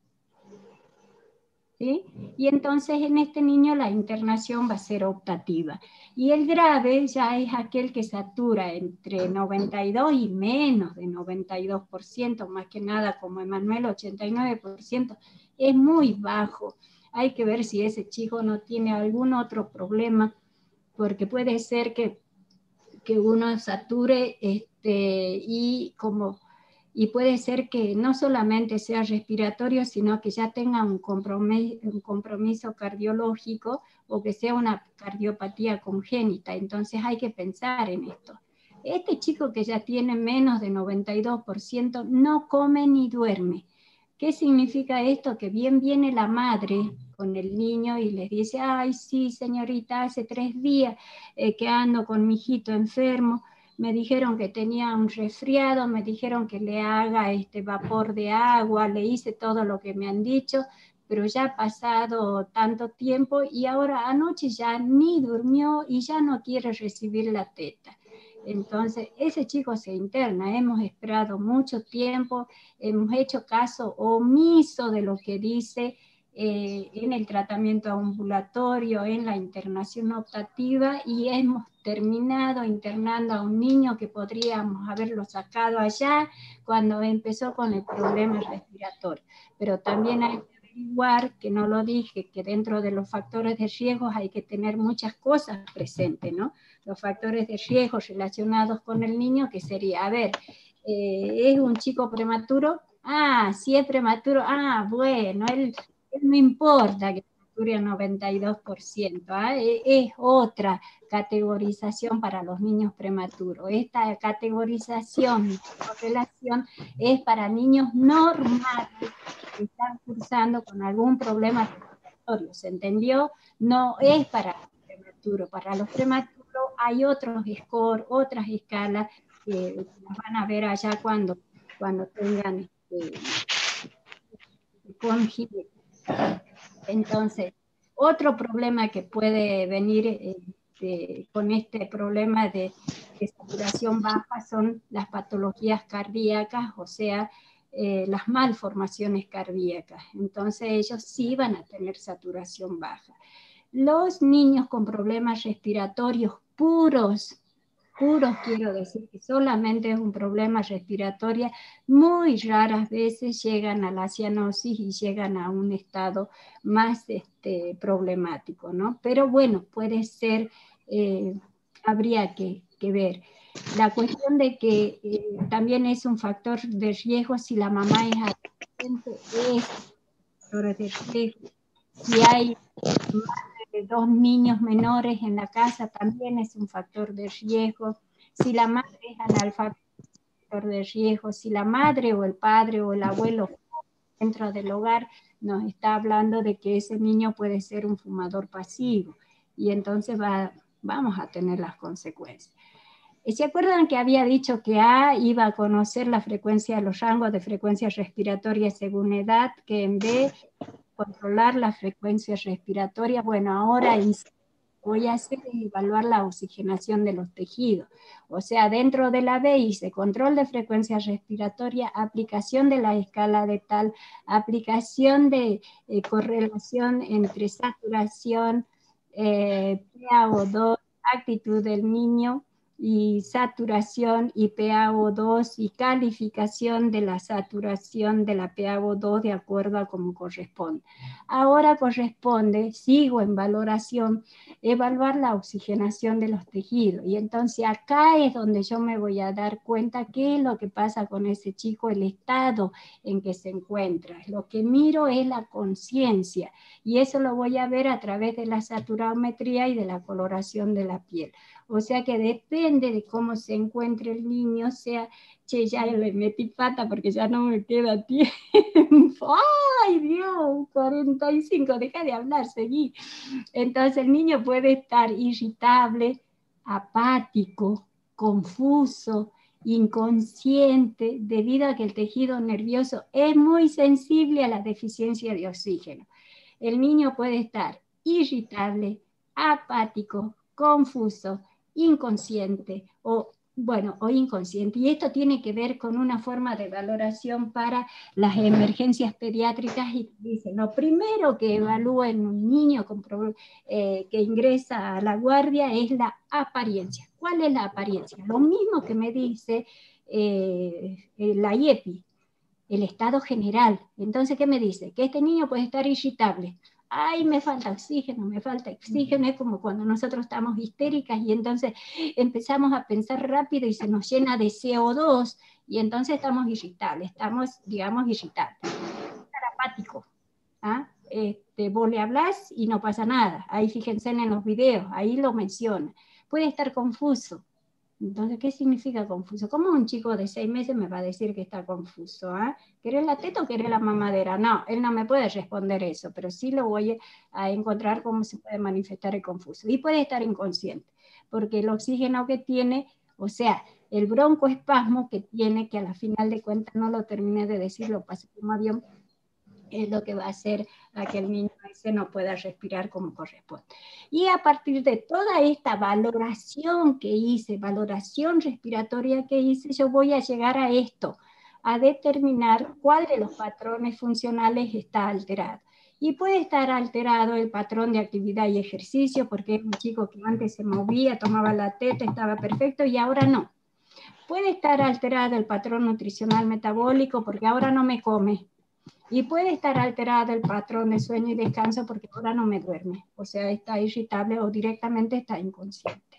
¿Sí? Y entonces en este niño la internación va a ser optativa. Y el grave ya es aquel que satura entre noventa y dos y menos de noventa y dos por ciento, más que nada como Emanuel, ochenta y nueve por ciento. Es muy bajo. Hay que ver si ese chico no tiene algún otro problema, porque puede ser que, que uno sature este, y como... Y puede ser que no solamente sea respiratorio, sino que ya tenga un compromiso, un compromiso cardiológico o que sea una cardiopatía congénita. Entonces hay que pensar en esto. Este chico que ya tiene menos de noventa y dos por ciento no come ni duerme. ¿Qué significa esto? Que bien viene la madre con el niño y les dice, ay, sí, señorita, hace tres días eh, que ando con mi hijito enfermo. Me dijeron que tenía un resfriado, me dijeron que le haga este vapor de agua, le hice todo lo que me han dicho, pero ya ha pasado tanto tiempo y ahora anoche ya ni durmió y ya no quiere recibir la teta. Entonces, ese chico se interna, hemos esperado mucho tiempo, hemos hecho caso omiso de lo que dice eh, en el tratamiento ambulatorio, en la internación optativa, y hemos terminado internando a un niño que podríamos haberlo sacado allá cuando empezó con el problema respiratorio. Pero también hay que averiguar, que no lo dije, que dentro de los factores de riesgo hay que tener muchas cosas presentes, ¿no? Los factores de riesgo relacionados con el niño, que sería, a ver, eh, ¿es un chico prematuro? Ah, si es prematuro, ah, bueno, él, él no importa que sature el noventa y dos por ciento, ¿eh? Es otra categorización para los niños prematuros. Esta categorización y correlación es para niños normales que están cursando con algún problema respiratorio, ¿se entendió? No es para los prematuros. Para los prematuros hay otros scores, otras escalas que las van a ver allá cuando, cuando tengan este, con Gile. Entonces, otro problema que puede venir eh, de, con este problema de, de saturación baja son las patologías cardíacas, o sea, eh, las malformaciones cardíacas. Entonces, ellos sí van a tener saturación baja. Los niños con problemas respiratorios puros, puros quiero decir que solamente es un problema respiratorio, muy raras veces llegan a la cianosis y llegan a un estado más este, problemático, ¿no? Pero bueno, puede ser, eh, habría que, que ver. La cuestión de que eh, también es un factor de riesgo si la mamá es adolescente, es factor de riesgo. Si hay de dos niños menores en la casa también es un factor de riesgo. Si la madre es analfabeta, es un factor de riesgo. Si la madre o el padre o el abuelo dentro del hogar nos está hablando de que ese niño puede ser un fumador pasivo y entonces va, vamos a tener las consecuencias. ¿Se acuerdan que había dicho que A iba a conocer la frecuencia, los rangos de frecuencia respiratoria según edad, que en B controlar la frecuencia respiratoria? Bueno, ahora voy a hacer es evaluar la oxigenación de los tejidos. O sea, dentro de la B hice control de frecuencia respiratoria, aplicación de la escala de tal, aplicación de eh, correlación entre saturación, eh, P A O dos, actitud del niño, y saturación y P a O dos y calificación de la saturación de la P a O dos de acuerdo a cómo corresponde. Ahora corresponde, sigo en valoración, evaluar la oxigenación de los tejidos. Y entonces acá es donde yo me voy a dar cuenta qué es lo que pasa con ese chico, el estado en que se encuentra. Lo que miro es la conciencia y eso lo voy a ver a través de la saturametría y de la coloración de la piel. O sea que depende de cómo se encuentre el niño, o sea, che, ya le metí pata porque ya no me queda tiempo. ¡Ay, Dios! cuarenta y cinco, deja de hablar, seguí. Entonces el niño puede estar irritable, apático, confuso, inconsciente, debido a que el tejido nervioso es muy sensible a la deficiencia de oxígeno. El niño puede estar irritable, apático, confuso, inconsciente o, bueno, o inconsciente. Y esto tiene que ver con una forma de valoración para las emergencias pediátricas y dicen, lo primero que evalúa en un niño con, eh, que ingresa a la guardia es la apariencia. ¿Cuál es la apariencia? Lo mismo que me dice eh, la I E P I, el estado general. Entonces, ¿qué me dice? Que este niño puede estar irritable. Ay, me falta oxígeno, me falta oxígeno, es como cuando nosotros estamos histéricas y entonces empezamos a pensar rápido y se nos llena de C O dos y entonces estamos irritables, estamos, digamos, irritables. Estar apático, ¿ah? Este, vos le hablás y no pasa nada, ahí fíjense en los videos, ahí lo menciona. Puede estar confuso. Entonces, ¿qué significa confuso? ¿Cómo un chico de seis meses me va a decir que está confuso? ¿eh? ¿Querés la teta o querés la mamadera? No, él no me puede responder eso, pero sí lo voy a encontrar cómo se puede manifestar el confuso. Y puede estar inconsciente, porque el oxígeno que tiene, o sea, el broncoespasmo que tiene, que a la final de cuentas no lo terminé de decir, lo pasé como avión, es lo que va a hacer a que el niño ese no pueda respirar como corresponde. Y a partir de toda esta valoración que hice, valoración respiratoria que hice, yo voy a llegar a esto, a determinar cuál de los patrones funcionales está alterado. Y puede estar alterado el patrón de actividad y ejercicio, porque es un chico que antes se movía, tomaba la teta, estaba perfecto, y ahora no. Puede estar alterado el patrón nutricional metabólico, porque ahora no me come. Y puede estar alterado el patrón de sueño y descanso porque ahora no me duerme, o sea, está irritable o directamente está inconsciente.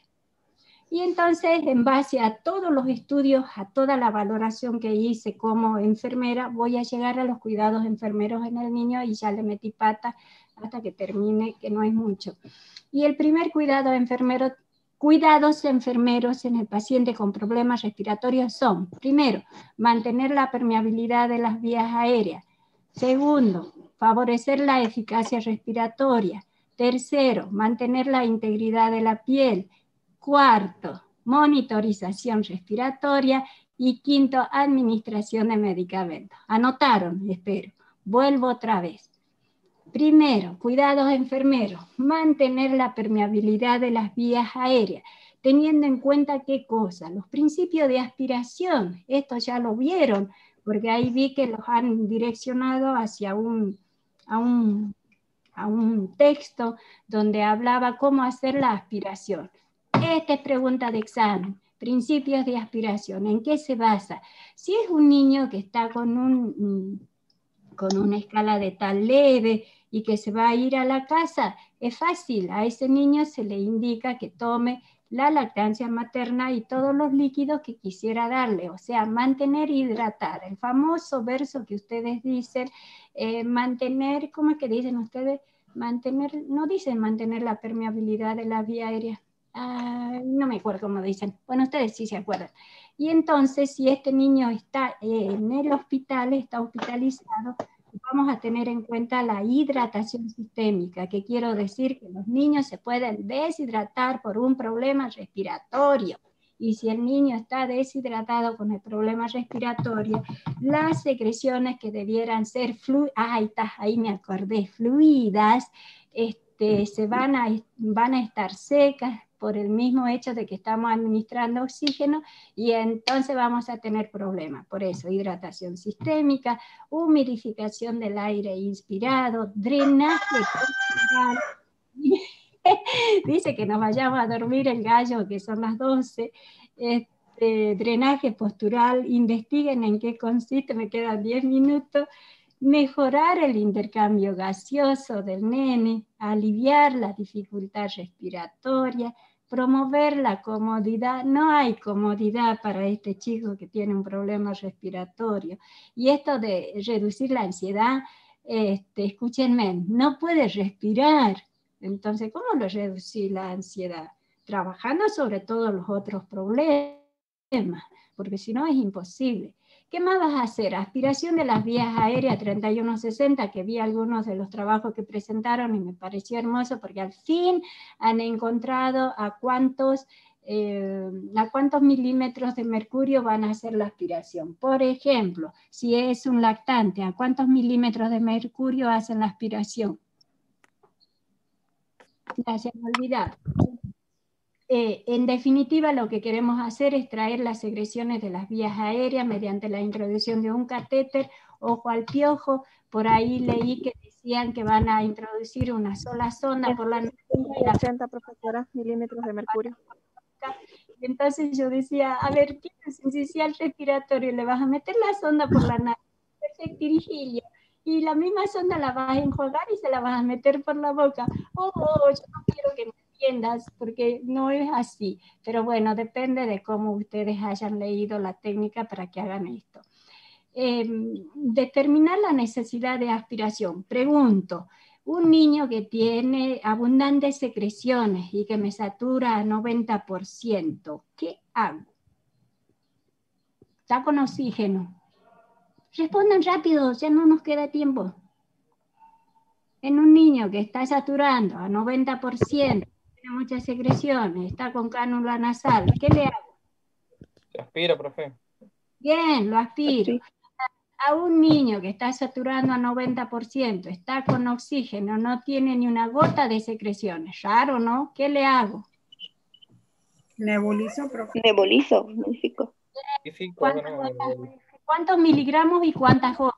Y entonces, en base a todos los estudios, a toda la valoración que hice como enfermera, voy a llegar a los cuidados enfermeros en el niño y ya le metí pata hasta que termine, que no es mucho. Y el primer cuidado enfermero, cuidados enfermeros en el paciente con problemas respiratorios son, primero, mantener la permeabilidad de las vías aéreas. Segundo, favorecer la eficacia respiratoria. Tercero, mantener la integridad de la piel. Cuarto, monitorización respiratoria. Y quinto, administración de medicamentos. Anotaron, espero. Vuelvo otra vez. Primero, cuidados enfermeros. Mantener la permeabilidad de las vías aéreas. Teniendo en cuenta qué cosa. Los principios de aspiración. Esto ya lo vieron, porque ahí vi que los han direccionado hacia un, a, un, a un texto donde hablaba cómo hacer la aspiración. Esta es pregunta de examen, principios de aspiración, ¿en qué se basa? Si es un niño que está con, un, con una escala de tal leve y que se va a ir a la casa, es fácil, a ese niño se le indica que tome la lactancia materna y todos los líquidos que quisiera darle, o sea, mantener hidratar, el famoso verso que ustedes dicen, eh, mantener, ¿cómo es que dicen ustedes? Mantener, no dicen mantener la permeabilidad de la vía aérea, ah, no me acuerdo cómo dicen, bueno, ustedes sí se acuerdan. Y entonces, si este niño está eh, en el hospital, está hospitalizado, vamos a tener en cuenta la hidratación sistémica, que quiero decir que los niños se pueden deshidratar por un problema respiratorio. Y si el niño está deshidratado con el problema respiratorio, las secreciones que debieran ser fluidas, ahí está, ahí me acordé, fluidas, este, se van a, van a estar secas por el mismo hecho de que estamos administrando oxígeno y entonces vamos a tener problemas. Por eso, hidratación sistémica, humidificación del aire inspirado, drenaje corporal, Dice que nos vayamos a dormir el gallo, que son las doce. Este, drenaje postural, investiguen en qué consiste, me quedan diez minutos. Mejorar el intercambio gaseoso del nene, aliviar la dificultad respiratoria, promover la comodidad. No hay comodidad para este chico que tiene un problema respiratorio. Y esto de reducir la ansiedad, este, escúchenme, no puede respirar. Entonces, ¿cómo lo reducir la ansiedad? Trabajando sobre todos los otros problemas, porque si no es imposible. ¿Qué más vas a hacer? Aspiración de las vías aéreas treinta y uno sesenta, que vi algunos de los trabajos que presentaron y me pareció hermoso porque al fin han encontrado a cuántos, eh, a cuántos milímetros de mercurio van a hacer la aspiración. Por ejemplo, si es un lactante, ¿a cuántos milímetros de mercurio hacen la aspiración? Ya se me olvidado. Eh, en definitiva, lo que queremos hacer es traer las secreciones de las vías aéreas mediante la introducción de un catéter, ojo al piojo. Por ahí leí que decían que van a introducir una sola sonda por la nariz. ochenta, profesora, milímetros de mercurio. Entonces yo decía, a ver, ¿qué es esencial respiratorio? Le vas a meter la sonda por la nariz, perfecto, Virgilio, y la misma sonda la vas a enjuagar y se la vas a meter por la boca. Oh, oh, yo no quiero que me entiendas, porque no es así. Pero bueno, depende de cómo ustedes hayan leído la técnica para que hagan esto. Eh, determinar la necesidad de aspiración. Pregunto, un niño que tiene abundantes secreciones y que me satura a noventa por ciento, ¿qué hago? ¿Está con oxígeno? Respondan rápido, ya no nos queda tiempo. En un niño que está saturando a noventa por ciento, tiene muchas secreciones, está con cánula nasal, ¿qué le hago? Se aspira, profe. Bien, lo aspiro. A un niño que está saturando a noventa por ciento, está con oxígeno, no tiene ni una gota de secreciones, raro, ¿no? ¿Qué le hago? Nebulizo, profe. Nebulizo, magnífico. ¿Cuántas gotas? ¿Cuántos miligramos y cuántas gotas?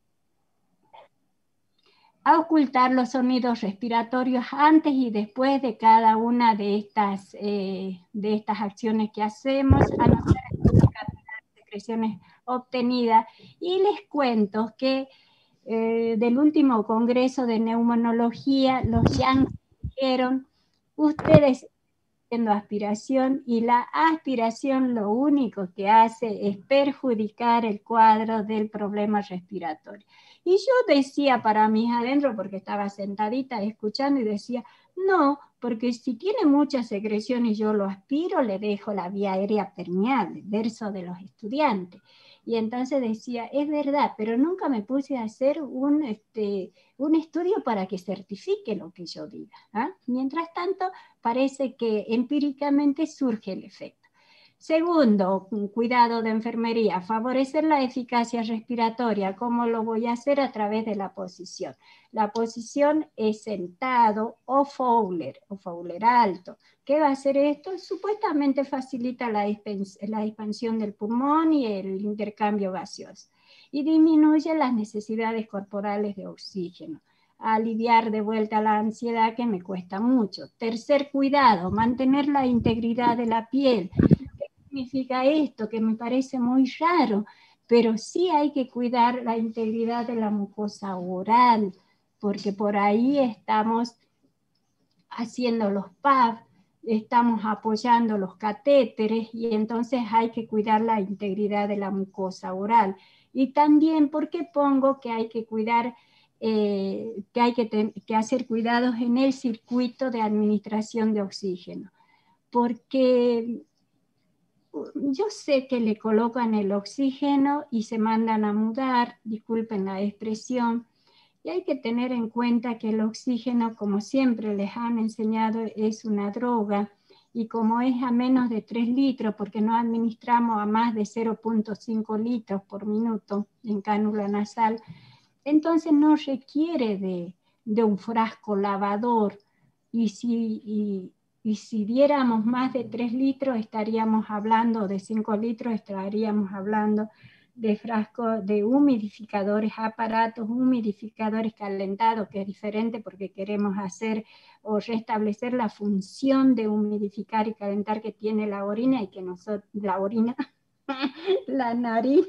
A ocultar los sonidos respiratorios antes y después de cada una de estas, eh, de estas acciones que hacemos, anotar las secreciones obtenidas. Y les cuento que eh, del último congreso de neumonología, los yankees dijeron, ustedes haciendo aspiración, y la aspiración lo único que hace es perjudicar el cuadro del problema respiratorio. Y yo decía para mí adentro, porque estaba sentadita escuchando, y decía, no, porque si tiene mucha secreción y yo lo aspiro, le dejo la vía aérea permeable, verso de los estudiantes. Y entonces decía, es verdad, pero nunca me puse a hacer un, este, un estudio para que certifique lo que yo diga, ¿ah? Mientras tanto, parece que empíricamente surge el efecto. Segundo, cuidado de enfermería, favorecer la eficacia respiratoria. ¿Cómo lo voy a hacer? A través de la posición. La posición es sentado o Fowler, o Fowler alto. ¿Qué va a hacer esto? Supuestamente facilita la, la expansión del pulmón y el intercambio gaseoso. Y disminuye las necesidades corporales de oxígeno. Aliviar de vuelta la ansiedad, que me cuesta mucho. Tercer cuidado, mantener la integridad de la piel. Significa esto, que me parece muy raro, pero sí hay que cuidar la integridad de la mucosa oral, porque por ahí estamos haciendo los P A V, estamos apoyando los catéteres, y entonces hay que cuidar la integridad de la mucosa oral. Y también, ¿por qué pongo que hay que cuidar, eh, que hay que, ten, que hacer cuidados en el circuito de administración de oxígeno? Porque yo sé que le colocan el oxígeno y se mandan a mudar, disculpen la expresión, y hay que tener en cuenta que el oxígeno, como siempre les han enseñado, es una droga, y como es a menos de tres litros, porque no administramos a más de cero punto cinco litros por minuto en cánula nasal, entonces no requiere de, de un frasco lavador, y si... Y, Y si diéramos más de tres litros, estaríamos hablando, de cinco litros, estaríamos hablando de frascos, de humidificadores, aparatos humidificadores calentados, que es diferente porque queremos hacer o restablecer la función de humidificar y calentar que tiene la orina y que nosotros, la orina, la narina,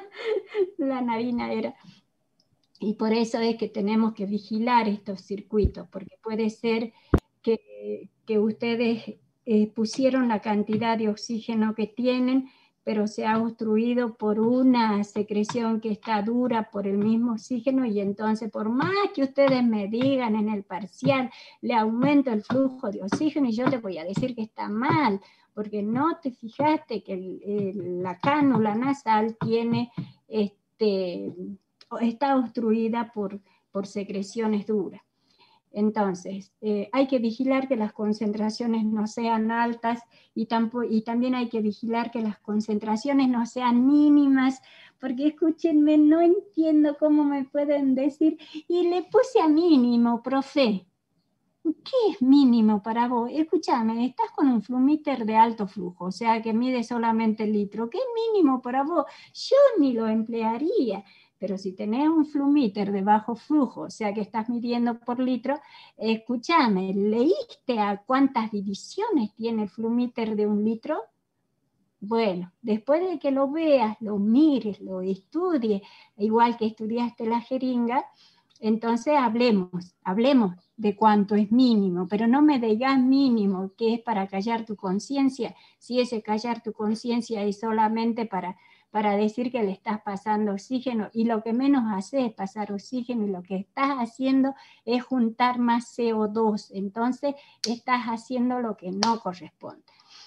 la narina era. Y por eso es que tenemos que vigilar estos circuitos, porque puede ser que, que ustedes eh, pusieron la cantidad de oxígeno que tienen, pero se ha obstruido por una secreción que está dura por el mismo oxígeno, y entonces por más que ustedes me digan en el parcial, le aumento el flujo de oxígeno, y yo te voy a decir que está mal, porque no te fijaste que el, el, la cánula nasal tiene, este, está obstruida por, por secreciones duras. Entonces, eh, hay que vigilar que las concentraciones no sean altas y, tampoco, y también hay que vigilar que las concentraciones no sean mínimas, porque escúchenme, no entiendo cómo me pueden decir, y le puse a mínimo, profe. ¿Qué es mínimo para vos? Escúchame, estás con un flumíter de alto flujo, o sea que mide solamente el litro. ¿Qué es mínimo para vos? Yo ni lo emplearía. Pero si tenés un flumíter de bajo flujo, o sea que estás midiendo por litro, escúchame, ¿leíste a cuántas divisiones tiene el flumíter de un litro? Bueno, después de que lo veas, lo mires, lo estudies, igual que estudiaste la jeringa, entonces hablemos, hablemos de cuánto es mínimo, pero no me digas mínimo, que es para callar tu conciencia, si ese callar tu conciencia es solamente para... para decir que le estás pasando oxígeno, y lo que menos haces es pasar oxígeno, y lo que estás haciendo es juntar más C O dos, entonces estás haciendo lo que no corresponde.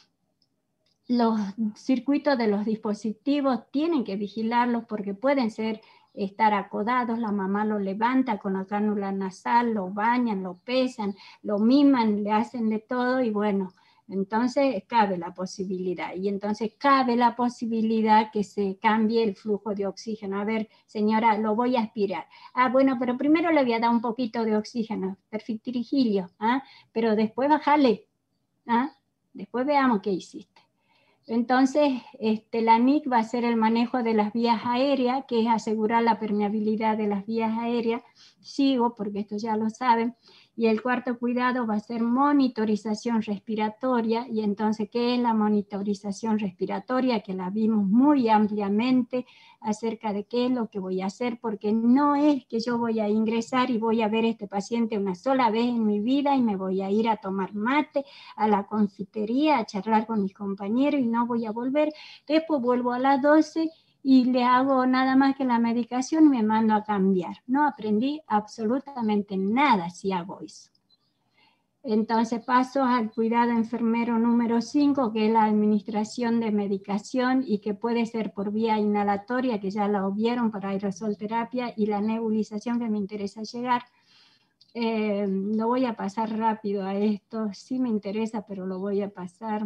Los circuitos de los dispositivos tienen que vigilarlos porque pueden ser, estar acodados, la mamá lo levanta con la cánula nasal, lo bañan, lo pesan, lo miman, le hacen de todo, y bueno, entonces cabe la posibilidad, y entonces cabe la posibilidad que se cambie el flujo de oxígeno. A ver, señora, lo voy a aspirar. Ah, bueno, pero primero le voy a dar un poquito de oxígeno, perfectirigilio, ¿ah? Pero después bájale, ¿ah? Después veamos qué hiciste. Entonces, este, la N I C va a hacer el manejo de las vías aéreas, que es asegurar la permeabilidad de las vías aéreas. Sigo, porque esto ya lo saben. Y el cuarto cuidado va a ser monitorización respiratoria. Y entonces, ¿qué es la monitorización respiratoria? Que la vimos muy ampliamente acerca de qué es lo que voy a hacer, porque no es que yo voy a ingresar y voy a ver a este paciente una sola vez en mi vida y me voy a ir a tomar mate, a la confitería, a charlar con mis compañeros y no voy a volver. Después vuelvo a las doce y le hago nada más que la medicación y me mando a cambiar. No aprendí absolutamente nada si hago eso. Entonces paso al cuidado enfermero número cinco, que es la administración de medicación y que puede ser por vía inhalatoria, que ya la vieron para aerosolterapia, y la nebulización, que me interesa llegar. Eh, lo voy a pasar rápido a esto, sí me interesa, pero lo voy a pasar.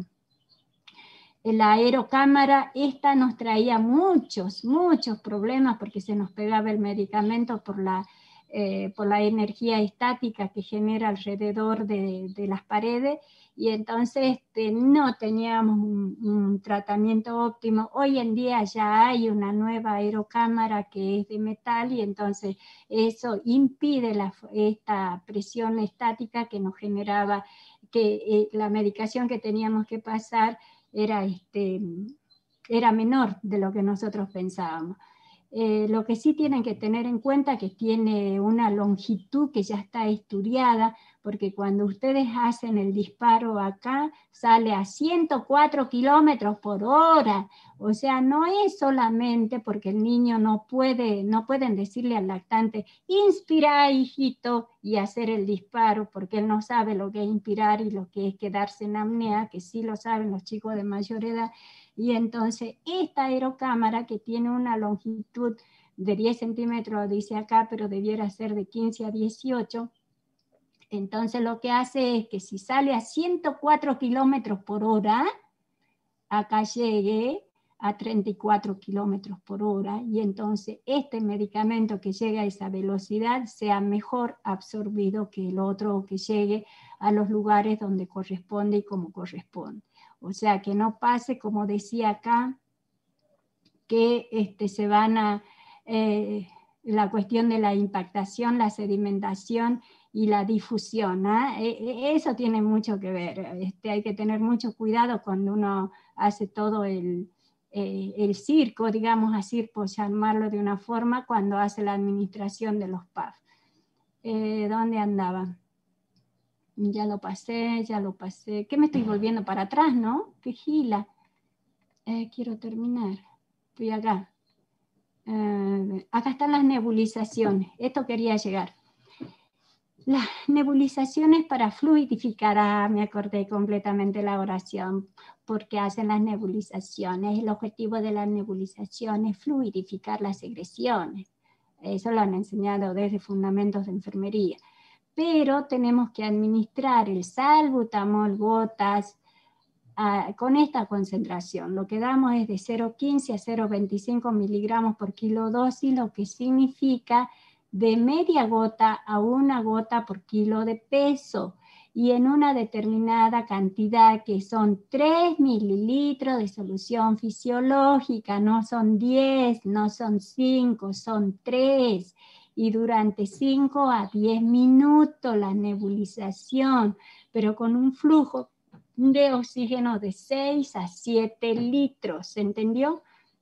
La aerocámara, esta nos traía muchos, muchos problemas porque se nos pegaba el medicamento por la, eh, por la energía estática que genera alrededor de, de las paredes, y entonces este, no teníamos un, un tratamiento óptimo. Hoy en día ya hay una nueva aerocámara que es de metal, y entonces eso impide la, esta presión estática que nos generaba, que eh, la medicación que teníamos que pasar Era, este, era menor de lo que nosotros pensábamos. Eh, lo que sí tienen que tener en cuenta que tiene una longitud que ya está estudiada, porque cuando ustedes hacen el disparo acá, sale a ciento cuatro kilómetros por hora. O sea, no es solamente porque el niño no puede, no pueden decirle al lactante, inspira, hijito, y hacer el disparo, porque él no sabe lo que es inspirar y lo que es quedarse en apnea, que sí lo saben los chicos de mayor edad. Y entonces esta aerocámara, que tiene una longitud de diez centímetros, dice acá, pero debiera ser de quince a dieciocho, entonces lo que hace es que si sale a ciento cuatro kilómetros por hora, acá llegue a treinta y cuatro kilómetros por hora, y entonces este medicamento que llegue a esa velocidad sea mejor absorbido que el otro, que llegue a los lugares donde corresponde y como corresponde. O sea, que no pase, como decía acá, que este, se van a, eh, la cuestión de la impactación, la sedimentación y la difusión, ¿eh? Eso tiene mucho que ver. Este, hay que tener mucho cuidado cuando uno hace todo el, eh, el circo, digamos así, por llamarlo de una forma, cuando hace la administración de los P A F. Eh, ¿Dónde andaba? Ya lo pasé, ya lo pasé. ¿Qué me estoy volviendo para atrás, no? ¡Qué gila! Eh, quiero terminar. Estoy acá. Eh, acá están las nebulizaciones. Esto quería llegar. Las nebulizaciones para fluidificar, ah, me acordé completamente la oración, porque hacen las nebulizaciones. El objetivo de las nebulizaciones es fluidificar las secreciones. Eso lo han enseñado desde fundamentos de enfermería. Pero tenemos que administrar el salbutamol gotas ah, con esta concentración. Lo que damos es de cero punto quince a cero punto veinticinco miligramos por kilo dosis, lo que significa de media gota a una gota por kilo de peso y en una determinada cantidad que son tres mililitros de solución fisiológica, no son diez, no son cinco, son tres y durante cinco a diez minutos la nebulización, pero con un flujo de oxígeno de seis a siete litros, ¿se entendió?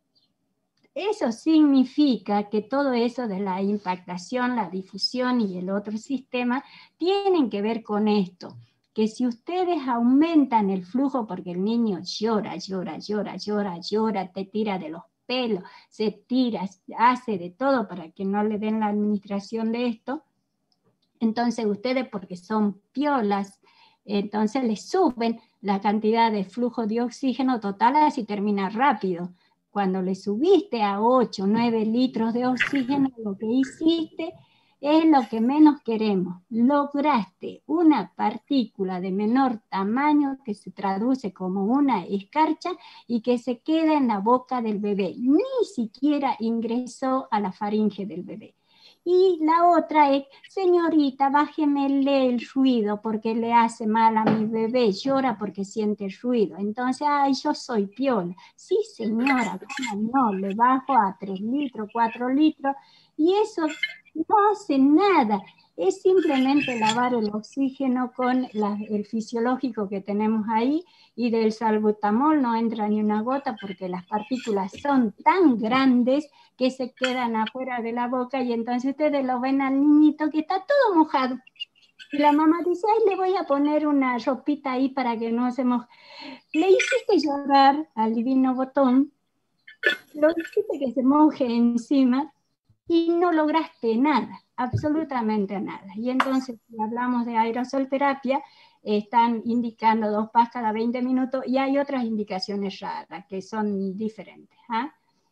Eso significa que todo eso de la impactación, la difusión y el otro sistema tienen que ver con esto, que si ustedes aumentan el flujo porque el niño llora, llora, llora, llora, llora, te tira de los pelos, se tira, hace de todo para que no le den la administración de esto, entonces ustedes porque son piolas, entonces les suben la cantidad de flujo de oxígeno total así termina rápido. Cuando le subiste a ocho, nueve litros de oxígeno, lo que hiciste es lo que menos queremos. Lograste una partícula de menor tamaño que se traduce como una escarcha y que se queda en la boca del bebé. Ni siquiera ingresó a la faringe del bebé. Y la otra es, señorita, bájemele el ruido porque le hace mal a mi bebé, llora porque siente ruido. Entonces, ay, yo soy piola. Sí, señora, ¿cómo no? Le bajo a tres litros, cuatro litros, y eso no hace nada. Es simplemente lavar el oxígeno con la, el fisiológico que tenemos ahí, y del salbutamol no entra ni una gota porque las partículas son tan grandes que se quedan afuera de la boca y entonces ustedes lo ven al niñito que está todo mojado. Y la mamá dice, ay, le voy a poner una ropita ahí para que no se moje. Le hiciste llorar al divino botón, lo hiciste que se moje encima y no lograste nada, absolutamente nada. Y entonces, si hablamos de aerosolterapia, están indicando dos P A S cada veinte minutos y hay otras indicaciones raras que son diferentes. ¿eh?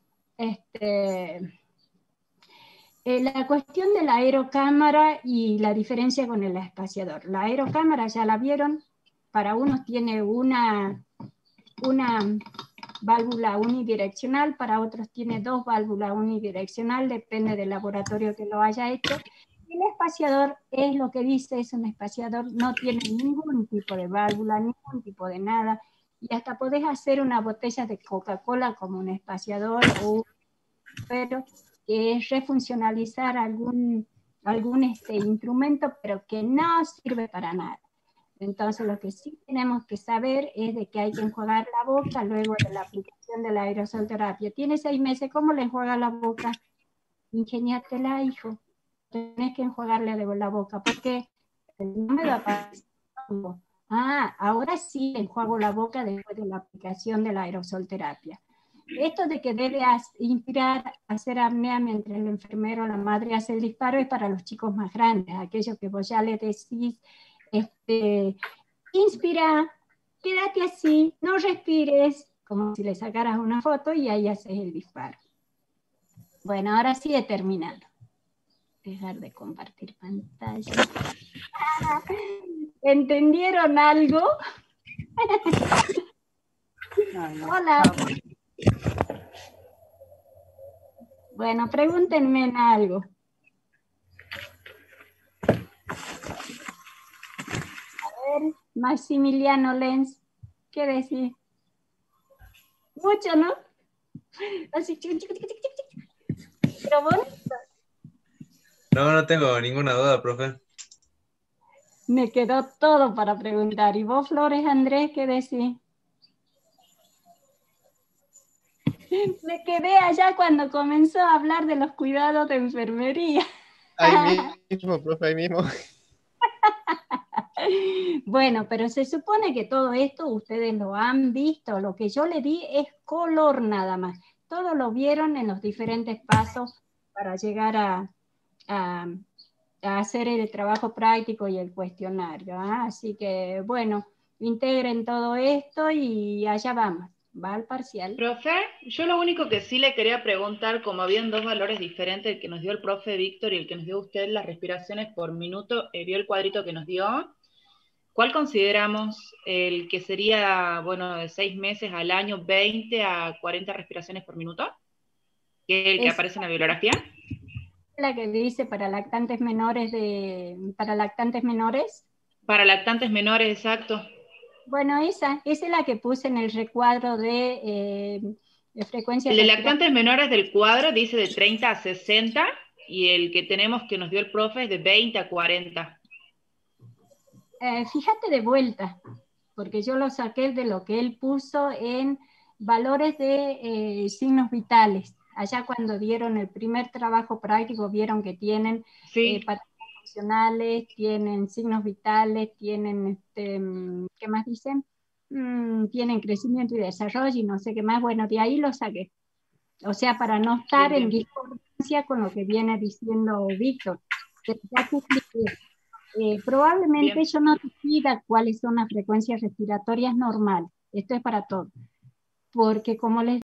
Este, eh, la cuestión de la aerocámara y la diferencia con el espaciador. La aerocámara ya la vieron, para unos tiene una, una válvula unidireccional, para otros tiene dos válvulas unidireccional, depende del laboratorio que lo haya hecho. El espaciador es lo que dice, es un espaciador, no tiene ningún tipo de válvula, ningún tipo de nada, y hasta podés hacer una botella de Coca-Cola como un espaciador, o, pero que es refuncionalizar algún, algún este, instrumento, pero que no sirve para nada. Entonces lo que sí tenemos que saber es de que hay que enjuagar la boca luego de la aplicación de la aerosolterapia. Tiene seis meses, ¿cómo le enjuaga la boca? Ingeniátela, hijo. Tenés que enjuagarle de la boca, porque no me va a pasar. Ah, ahora sí enjuago la boca después de la aplicación de la aerosolterapia. Esto de que debe inspirar, hacer apnea mientras el enfermero o la madre hace el disparo es para los chicos más grandes, aquellos que vos ya le decís, este, inspira, quédate así, no respires, como si le sacaras una foto y ahí haces el disparo. Bueno, ahora sí he terminado. Dejar de compartir pantalla. ¿Entendieron algo? Hola. Bueno, pregúntenme en algo. A ver, Maximiliano Lenz, ¿qué decís? Mucho, ¿no? Así, chic, chic, chic, chic, chic. Pero bonito. No, no tengo ninguna duda, profe. Me quedó todo para preguntar. ¿Y vos, Flores, Andrés, qué decís? Me quedé allá cuando comenzó a hablar de los cuidados de enfermería. Ahí mismo, profe, ahí mismo. Bueno, pero se supone que todo esto ustedes lo han visto. Lo que yo le di es color nada más. Todo lo vieron en los diferentes pasos para llegar a, a, a hacer el trabajo práctico y el cuestionario. ¿Ah? Así que, bueno, integren todo esto y allá vamos. Va al parcial. Profe, yo lo único que sí le quería preguntar, como habían dos valores diferentes, el que nos dio el profe Víctor y el que nos dio usted, las respiraciones por minuto, eh, vio el cuadrito que nos dio. ¿Cuál consideramos el que sería, bueno, de seis meses al año, veinte a cuarenta respiraciones por minuto? ¿Que es el que Es aparece en la bibliografía? la que dice para lactantes menores de, para lactantes menores. Para lactantes menores, exacto. Bueno, esa, esa es la que puse en el recuadro de, eh, de frecuencia. El de lactantes menores del cuadro dice de treinta a sesenta y el que tenemos que nos dio el profe es de veinte a cuarenta. Eh, fíjate de vuelta, porque yo lo saqué de lo que él puso en valores de eh, signos vitales. Allá cuando dieron el primer trabajo práctico vieron que tienen sí. eh, patrones funcionales, tienen signos vitales, tienen, este, ¿qué más dicen? Mm, tienen crecimiento y desarrollo y no sé qué más. Bueno, de ahí lo saqué. O sea, para no estar sí, en discordancia con lo que viene diciendo Víctor. Pero ya te expliqué. Eh, probablemente bien. Yo no te pida cuáles son las frecuencias respiratorias normales. Esto es para todos. Porque como les